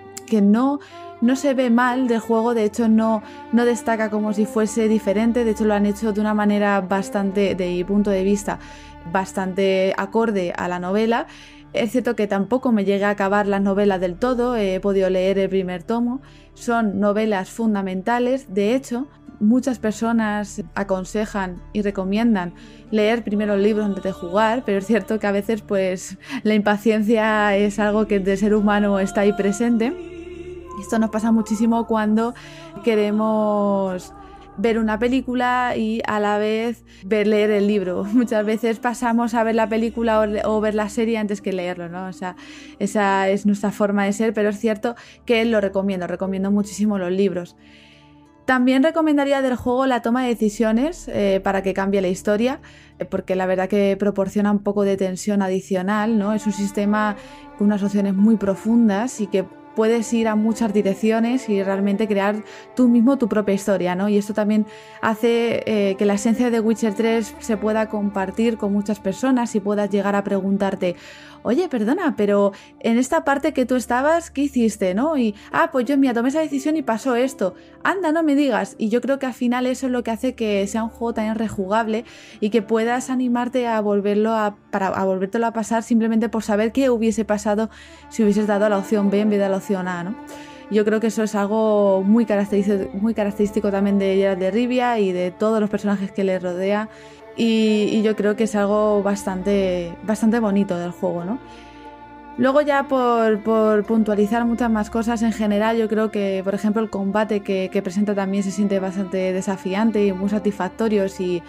Speaker 9: no se ve mal del juego, de hecho no destaca como si fuese diferente, de hecho lo han hecho de una manera bastante, de mi punto de vista, bastante acorde a la novela. Es cierto que tampoco me llegué a acabar las novelas del todo, he podido leer el primer tomo, son novelas fundamentales, de hecho muchas personas aconsejan y recomiendan leer primero el libro antes de jugar, pero es cierto que a veces pues la impaciencia es algo que del ser humano está ahí presente. Esto nos pasa muchísimo cuando queremos ver una película y a la vez leer el libro. Muchas veces pasamos a ver la película o ver la serie antes que leerlo, ¿no? O sea, esa es nuestra forma de ser, pero es cierto que lo recomiendo muchísimo los libros. También recomendaría del juego la toma de decisiones para que cambie la historia, porque la verdad que proporciona un poco de tensión adicional, ¿no? Es un sistema con unas opciones muy profundas y que puedes ir a muchas direcciones y realmente crear tú mismo tu propia historia, ¿no? Y esto también hace que la esencia de Witcher 3 se pueda compartir con muchas personas y puedas llegar a preguntarte, oye, perdona, pero en esta parte que tú estabas, ¿qué hiciste, no? Y, pues yo tomé esa decisión y pasó esto. Anda, no me digas. Y yo creo que al final eso es lo que hace que sea un juego también rejugable y que puedas animarte a volvértelo a pasar simplemente por saber qué hubiese pasado si hubieses dado la opción B en vez de la opción A, ¿no? Yo creo que eso es algo muy característico también de Geralt de Rivia y de todos los personajes que le rodea. Y yo creo que es algo bastante bonito del juego, ¿no? Luego ya por puntualizar muchas más cosas en general, yo creo que por ejemplo el combate que presenta también se siente bastante desafiante y muy satisfactorio si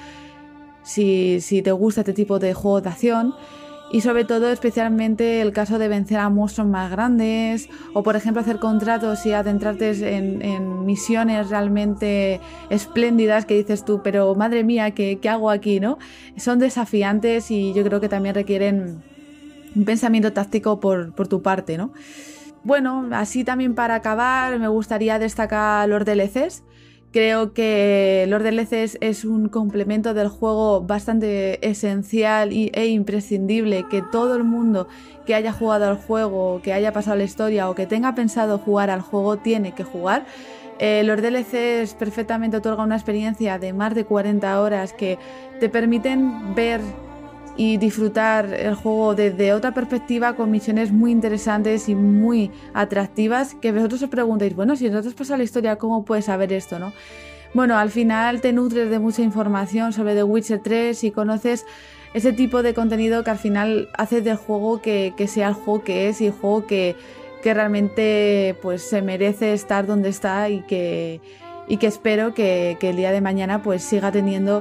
Speaker 9: te gusta este tipo de juegos de acción. Y sobre todo especialmente el caso de vencer a monstruos más grandes o por ejemplo hacer contratos y adentrarte en misiones realmente espléndidas que dices tú, pero madre mía, ¿qué hago aquí, no? Son desafiantes y yo creo que también requieren un pensamiento táctico por tu parte, ¿no? Bueno, así también para acabar me gustaría destacar los DLCs. Creo que los DLCs es un complemento del juego bastante esencial e imprescindible que todo el mundo que haya jugado al juego, que haya pasado la historia o que tenga pensado jugar al juego tiene que jugar. Los DLCs perfectamente otorgan una experiencia de más de 40 horas que te permiten ver y disfrutar el juego desde otra perspectiva con misiones muy interesantes y muy atractivas que vosotros os preguntáis, bueno, si no te has pasado la historia, ¿cómo puedes saber esto, no? Bueno, al final te nutres de mucha información sobre The Witcher 3 y conoces ese tipo de contenido que al final hace del juego que sea el juego que es y el juego que realmente pues se merece estar donde está y que espero que el día de mañana pues siga teniendo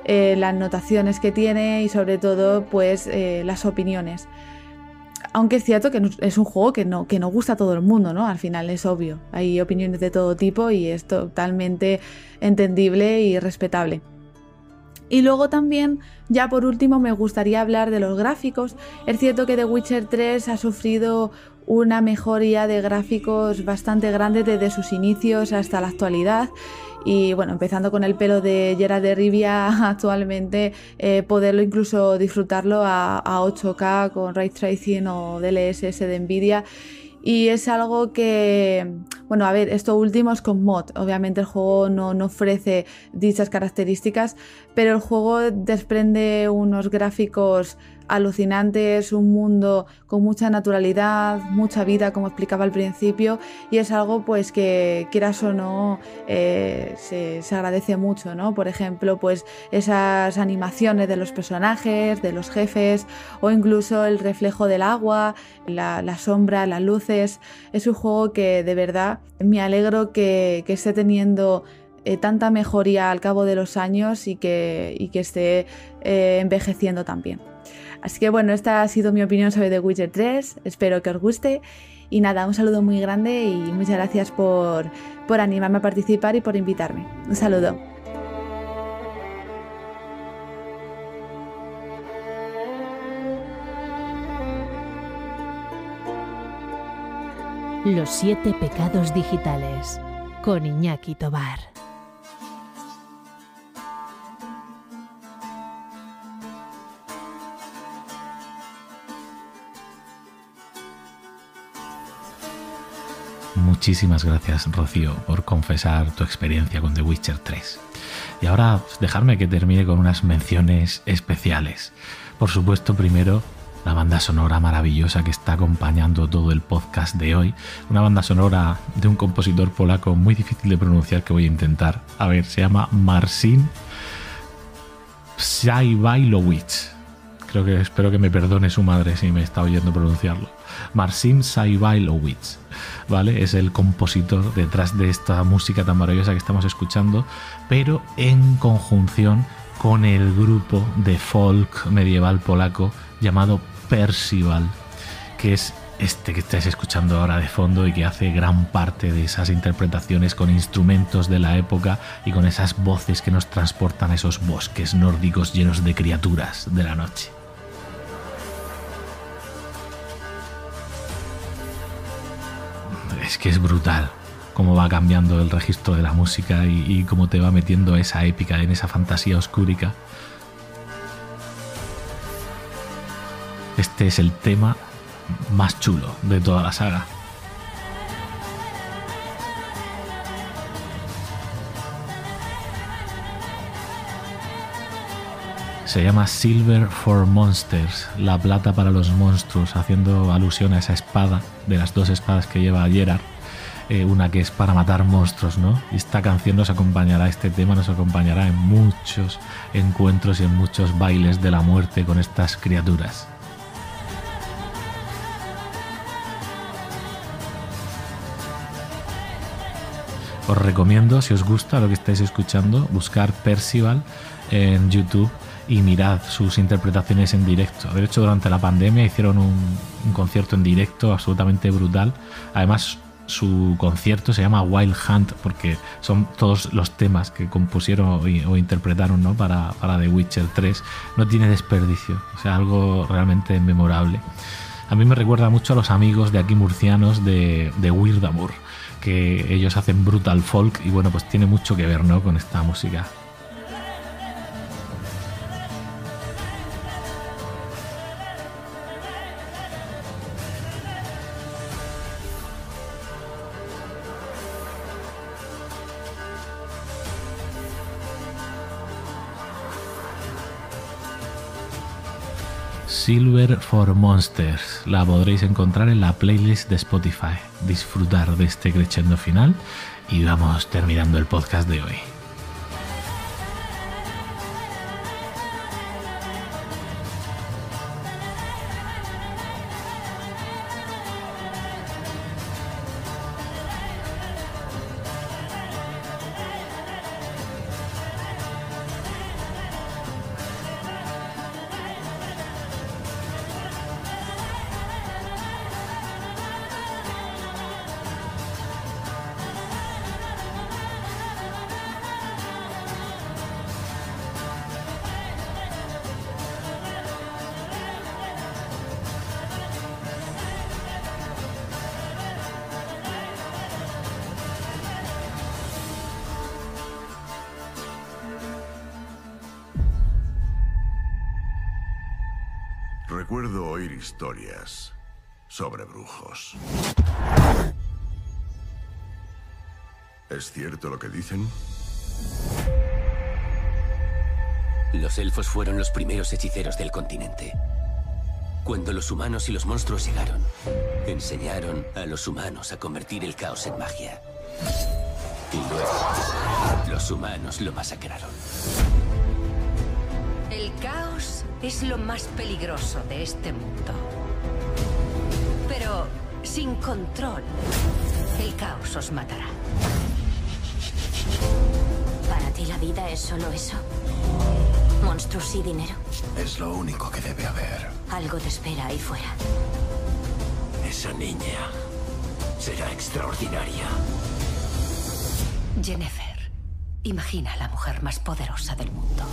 Speaker 9: las notaciones que tiene y sobre todo pues las opiniones. Aunque es cierto que es un juego que no gusta a todo el mundo, ¿no? Al final es obvio, hay opiniones de todo tipo y es totalmente entendible y respetable. Y luego también, ya por último, me gustaría hablar de los gráficos. Es cierto que The Witcher 3 ha sufrido una mejoría de gráficos bastante grande desde sus inicios hasta la actualidad. Y bueno, empezando con el pelo de Geralt de Rivia, actualmente poderlo incluso disfrutarlo a 8K con Ray Tracing o DLSS de Nvidia. Y es algo que, bueno, a ver, esto último es con mod. Obviamente el juego no ofrece dichas características, pero el juego desprende unos gráficos alucinantes, un mundo con mucha naturalidad, mucha vida, como explicaba al principio, y es algo pues que, quieras o no, se agradece mucho, ¿no? Por ejemplo, pues esas animaciones de los personajes, de los jefes, o incluso el reflejo del agua, la sombra, las luces. Es un juego que de verdad me alegro que esté teniendo tanta mejoría al cabo de los años y que esté envejeciendo también. Así que bueno, esta ha sido mi opinión sobre The Witcher 3, espero que os guste y nada, un saludo muy grande y muchas gracias por animarme a participar y por invitarme. Un saludo.
Speaker 2: Los 7 pecados digitales con Iñaki Tobar.
Speaker 3: Muchísimas gracias, Rocío, por confesar tu experiencia con The Witcher 3. Y ahora dejadme que termine con unas menciones especiales. Por supuesto, primero, la banda sonora maravillosa que está acompañando todo el podcast de hoy. Una banda sonora de un compositor polaco muy difícil de pronunciar que voy a intentar. A ver, se llama Marcin Przybylowicz. Espero que me perdone su madre si me está oyendo pronunciarlo. Marcin Przybylowicz, ¿vale? Es el compositor detrás de esta música tan maravillosa que estamos escuchando, pero en conjunción con el grupo de folk medieval polaco llamado Percival, que es este que estáis escuchando ahora de fondo y que hace gran parte de esas interpretaciones con instrumentos de la época y con esas voces que nos transportan a esos bosques nórdicos llenos de criaturas de la noche. Es que es brutal cómo va cambiando el registro de la música y cómo te va metiendo esa épica, en esa fantasía oscúrica. Este es el tema más chulo de toda la saga. Se llama Silver for Monsters, la plata para los monstruos, haciendo alusión a esa espada, de las 2 espadas que lleva Geralt, una que es para matar monstruos, ¿no? Y esta canción nos acompañará, este tema nos acompañará en muchos encuentros y en muchos bailes de la muerte con estas criaturas. Os recomiendo, si os gusta lo que estáis escuchando, buscar Percival en YouTube y mirad sus interpretaciones en directo. De hecho, durante la pandemia hicieron un concierto en directo absolutamente brutal. Además, su concierto se llama Wild Hunt porque son todos los temas que compusieron o interpretaron, ¿no? para The Witcher 3. No tiene desperdicio, o sea, algo realmente memorable. A mí me recuerda mucho a los amigos de aquí murcianos de Weirdamur, que ellos hacen brutal folk y bueno, pues tiene mucho que ver, ¿no? con esta música. Silver for Monsters, la podréis encontrar en la playlist de Spotify. Disfrutar de este crescendo final y vamos terminando el podcast de hoy.
Speaker 6: Recuerdo oír historias sobre brujos. ¿Es cierto lo que dicen?
Speaker 10: Los elfos fueron los primeros hechiceros del continente. Cuando los humanos y los monstruos llegaron, enseñaron a los humanos a convertir el caos en magia. Y luego, los humanos lo masacraron.
Speaker 4: El caos es lo más peligroso de este mundo. Pero sin control, el caos os matará.
Speaker 11: ¿Para ti la vida es solo eso? ¿Monstruos y dinero?
Speaker 6: Es lo único que debe haber.
Speaker 11: Algo te espera ahí fuera.
Speaker 10: Esa niña será extraordinaria.
Speaker 4: Yennefer, imagina la mujer más poderosa del mundo.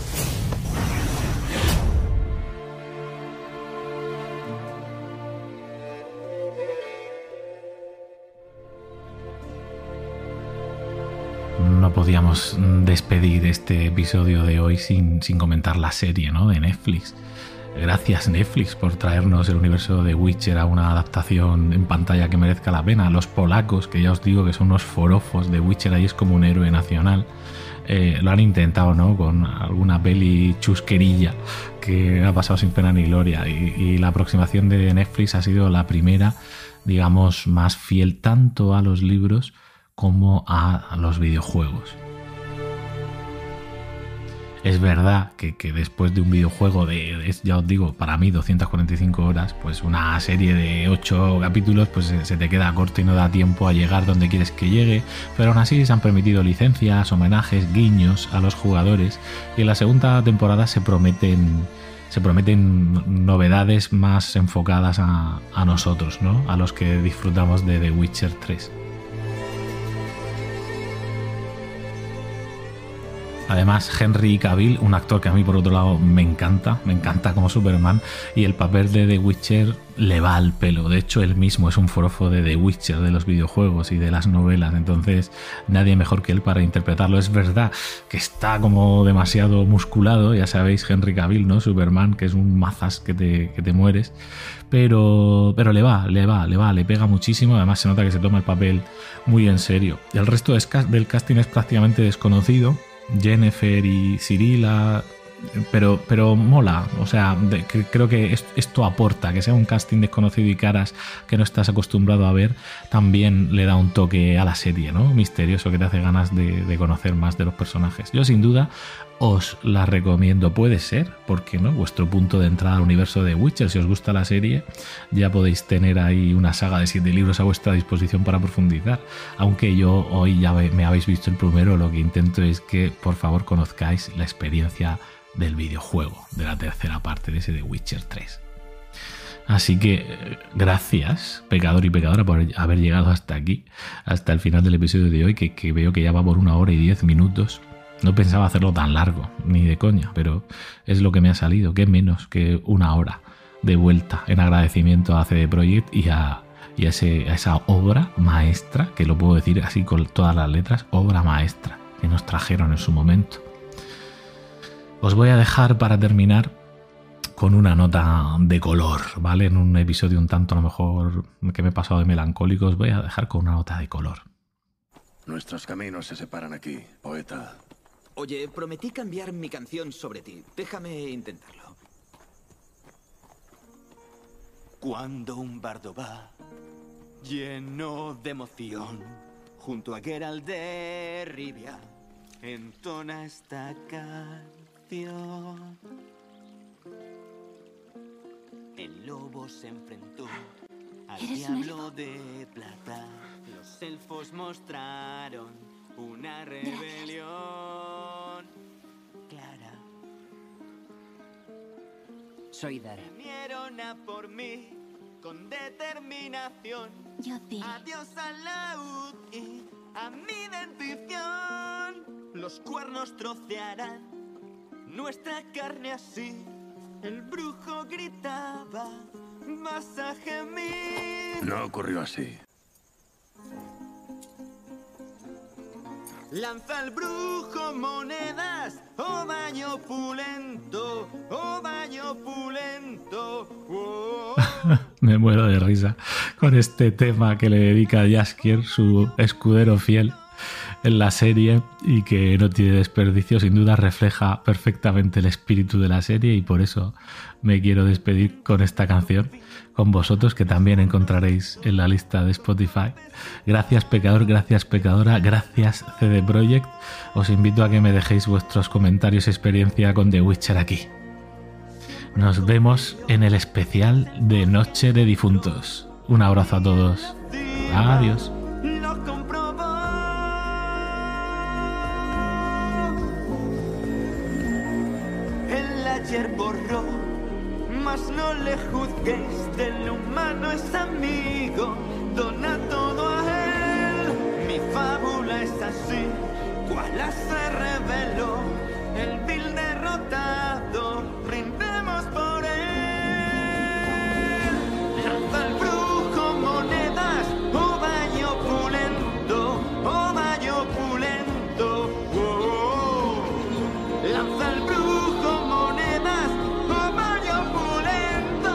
Speaker 3: No podíamos despedir este episodio de hoy sin comentar la serie, ¿no?, de Netflix. Gracias, Netflix, por traernos el universo de Witcher a una adaptación en pantalla que merezca la pena. Los polacos, que ya os digo que son unos forofos de Witcher, ahí es como un héroe nacional. Lo han intentado, ¿no?, con alguna peli chusquerilla que ha pasado sin pena ni gloria. Y la aproximación de Netflix ha sido la primera, digamos, más fiel tanto a los libros como a los videojuegos. Es verdad que después de un videojuego ya os digo, para mí 245 horas, pues una serie de 8 capítulos pues se te queda corto y no da tiempo a llegar donde quieres que llegue, pero aún así se han permitido licencias, homenajes, guiños a los jugadores, y en la segunda temporada se prometen novedades más enfocadas a nosotros, ¿no?, a los que disfrutamos de The Witcher 3. Además, Henry Cavill, un actor que a mí por otro lado me encanta como Superman, y el papel de The Witcher le va al pelo. De hecho, él mismo es un forofo de The Witcher, de los videojuegos y de las novelas, entonces nadie mejor que él para interpretarlo. Es verdad que está como demasiado musculado, ya sabéis, Henry Cavill, ¿no?, Superman, que es un mazas que te mueres, pero le pega muchísimo. Además se nota que se toma el papel muy en serio. El resto del casting es prácticamente desconocido. Yennefer y Cirilla, pero mola, o sea, creo que esto aporta, que sea un casting desconocido y caras que no estás acostumbrado a ver, también le da un toque a la serie, ¿no?, misterioso, que te hace ganas de conocer más de los personajes. Yo sin duda os la recomiendo, puede ser, ¿por qué no?, vuestro punto de entrada al universo de Witcher. Si os gusta la serie, ya podéis tener ahí una saga de 7 libros a vuestra disposición para profundizar. Aunque yo hoy ya me habéis visto el primero, lo que intento es que por favor conozcáis la experiencia del videojuego, de la tercera parte de ese de Witcher 3. Así que gracias, pecador y pecadora, por haber llegado hasta aquí, hasta el final del episodio de hoy, que veo que ya va por 1 hora y 10 minutos. No pensaba hacerlo tan largo, ni de coña, pero es lo que me ha salido, que menos que 1 hora de vuelta en agradecimiento a CD Projekt y a esa obra maestra, que lo puedo decir así con todas las letras, obra maestra que nos trajeron en su momento. Os voy a dejar para terminar con una nota de color, ¿vale? En un episodio un tanto a lo mejor que me he pasado de melancólico, os voy a dejar con una nota de color.
Speaker 6: Nuestros caminos se separan aquí, poeta.
Speaker 12: Oye, prometí cambiar mi canción sobre ti. Déjame intentarlo. Cuando un bardo va lleno de emoción junto a Geralt de Rivia entona esta canción. El lobo se enfrentó al diablo de plata. Los elfos mostraron una rebelión. Clara.
Speaker 4: Soy Dara.
Speaker 12: Vinieron a por mí con determinación.
Speaker 11: Yo diré.
Speaker 12: Adiós al laúd y a mi dentición. Los cuernos trocearán nuestra carne así. El brujo gritaba, vas a gemir.
Speaker 6: No ocurrió así.
Speaker 12: Lanza el brujo monedas, oh baño opulento,
Speaker 3: Me muero de risa con este tema que le dedica Jaskier, su escudero fiel en la serie, y que no tiene desperdicio. Sin duda refleja perfectamente el espíritu de la serie, y por eso me quiero despedir con esta canción, con vosotros, que también encontraréis en la lista de Spotify. Gracias pecador, gracias pecadora, gracias CD Projekt. Os invito a que me dejéis vuestros comentarios y experiencia con The Witcher aquí. Nos vemos en el especial de Noche de Difuntos. Un abrazo a todos. Adiós.
Speaker 13: Borró, mas no le juzguéis, del humano es amigo, dona todo a él. Mi fábula es así, cual se reveló, el vil derrotado, brindemos por él. Lanza al brujo monedas, oh valle opulento, oh valle opulento. Oh, lanza al brujo monedas, oh valle opulento.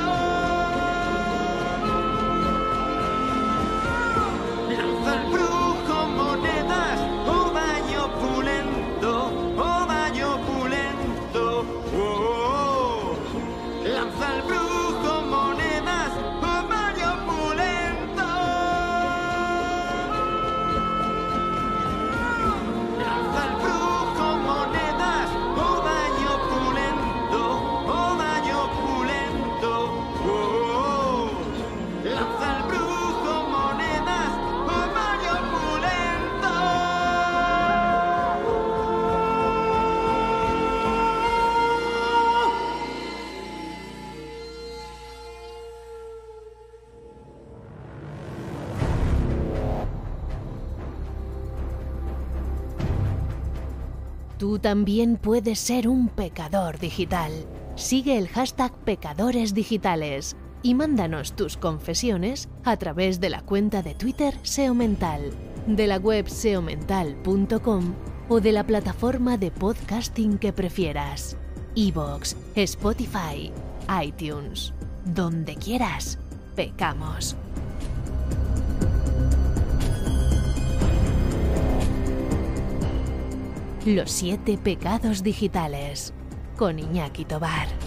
Speaker 13: Lanza al brujo monedas, oh valle opulento, oh valle opulento. Oh, lanza al brujo monedas, oh valle opulento. Lanza al brujo monedas, oh valle opulento, oh valle opulento. Oh, lanza al brujo monedas, oh valle opulento.
Speaker 2: Tú también puedes ser un pecador digital. Sigue el hashtag Pecadores Digitales y mándanos tus confesiones a través de la cuenta de Twitter SEO Mental, de la web seomental.com o de la plataforma de podcasting que prefieras. iVoox, Spotify, iTunes. Donde quieras, pecamos. Los 7 pecados digitales, con Iñaki Tobar.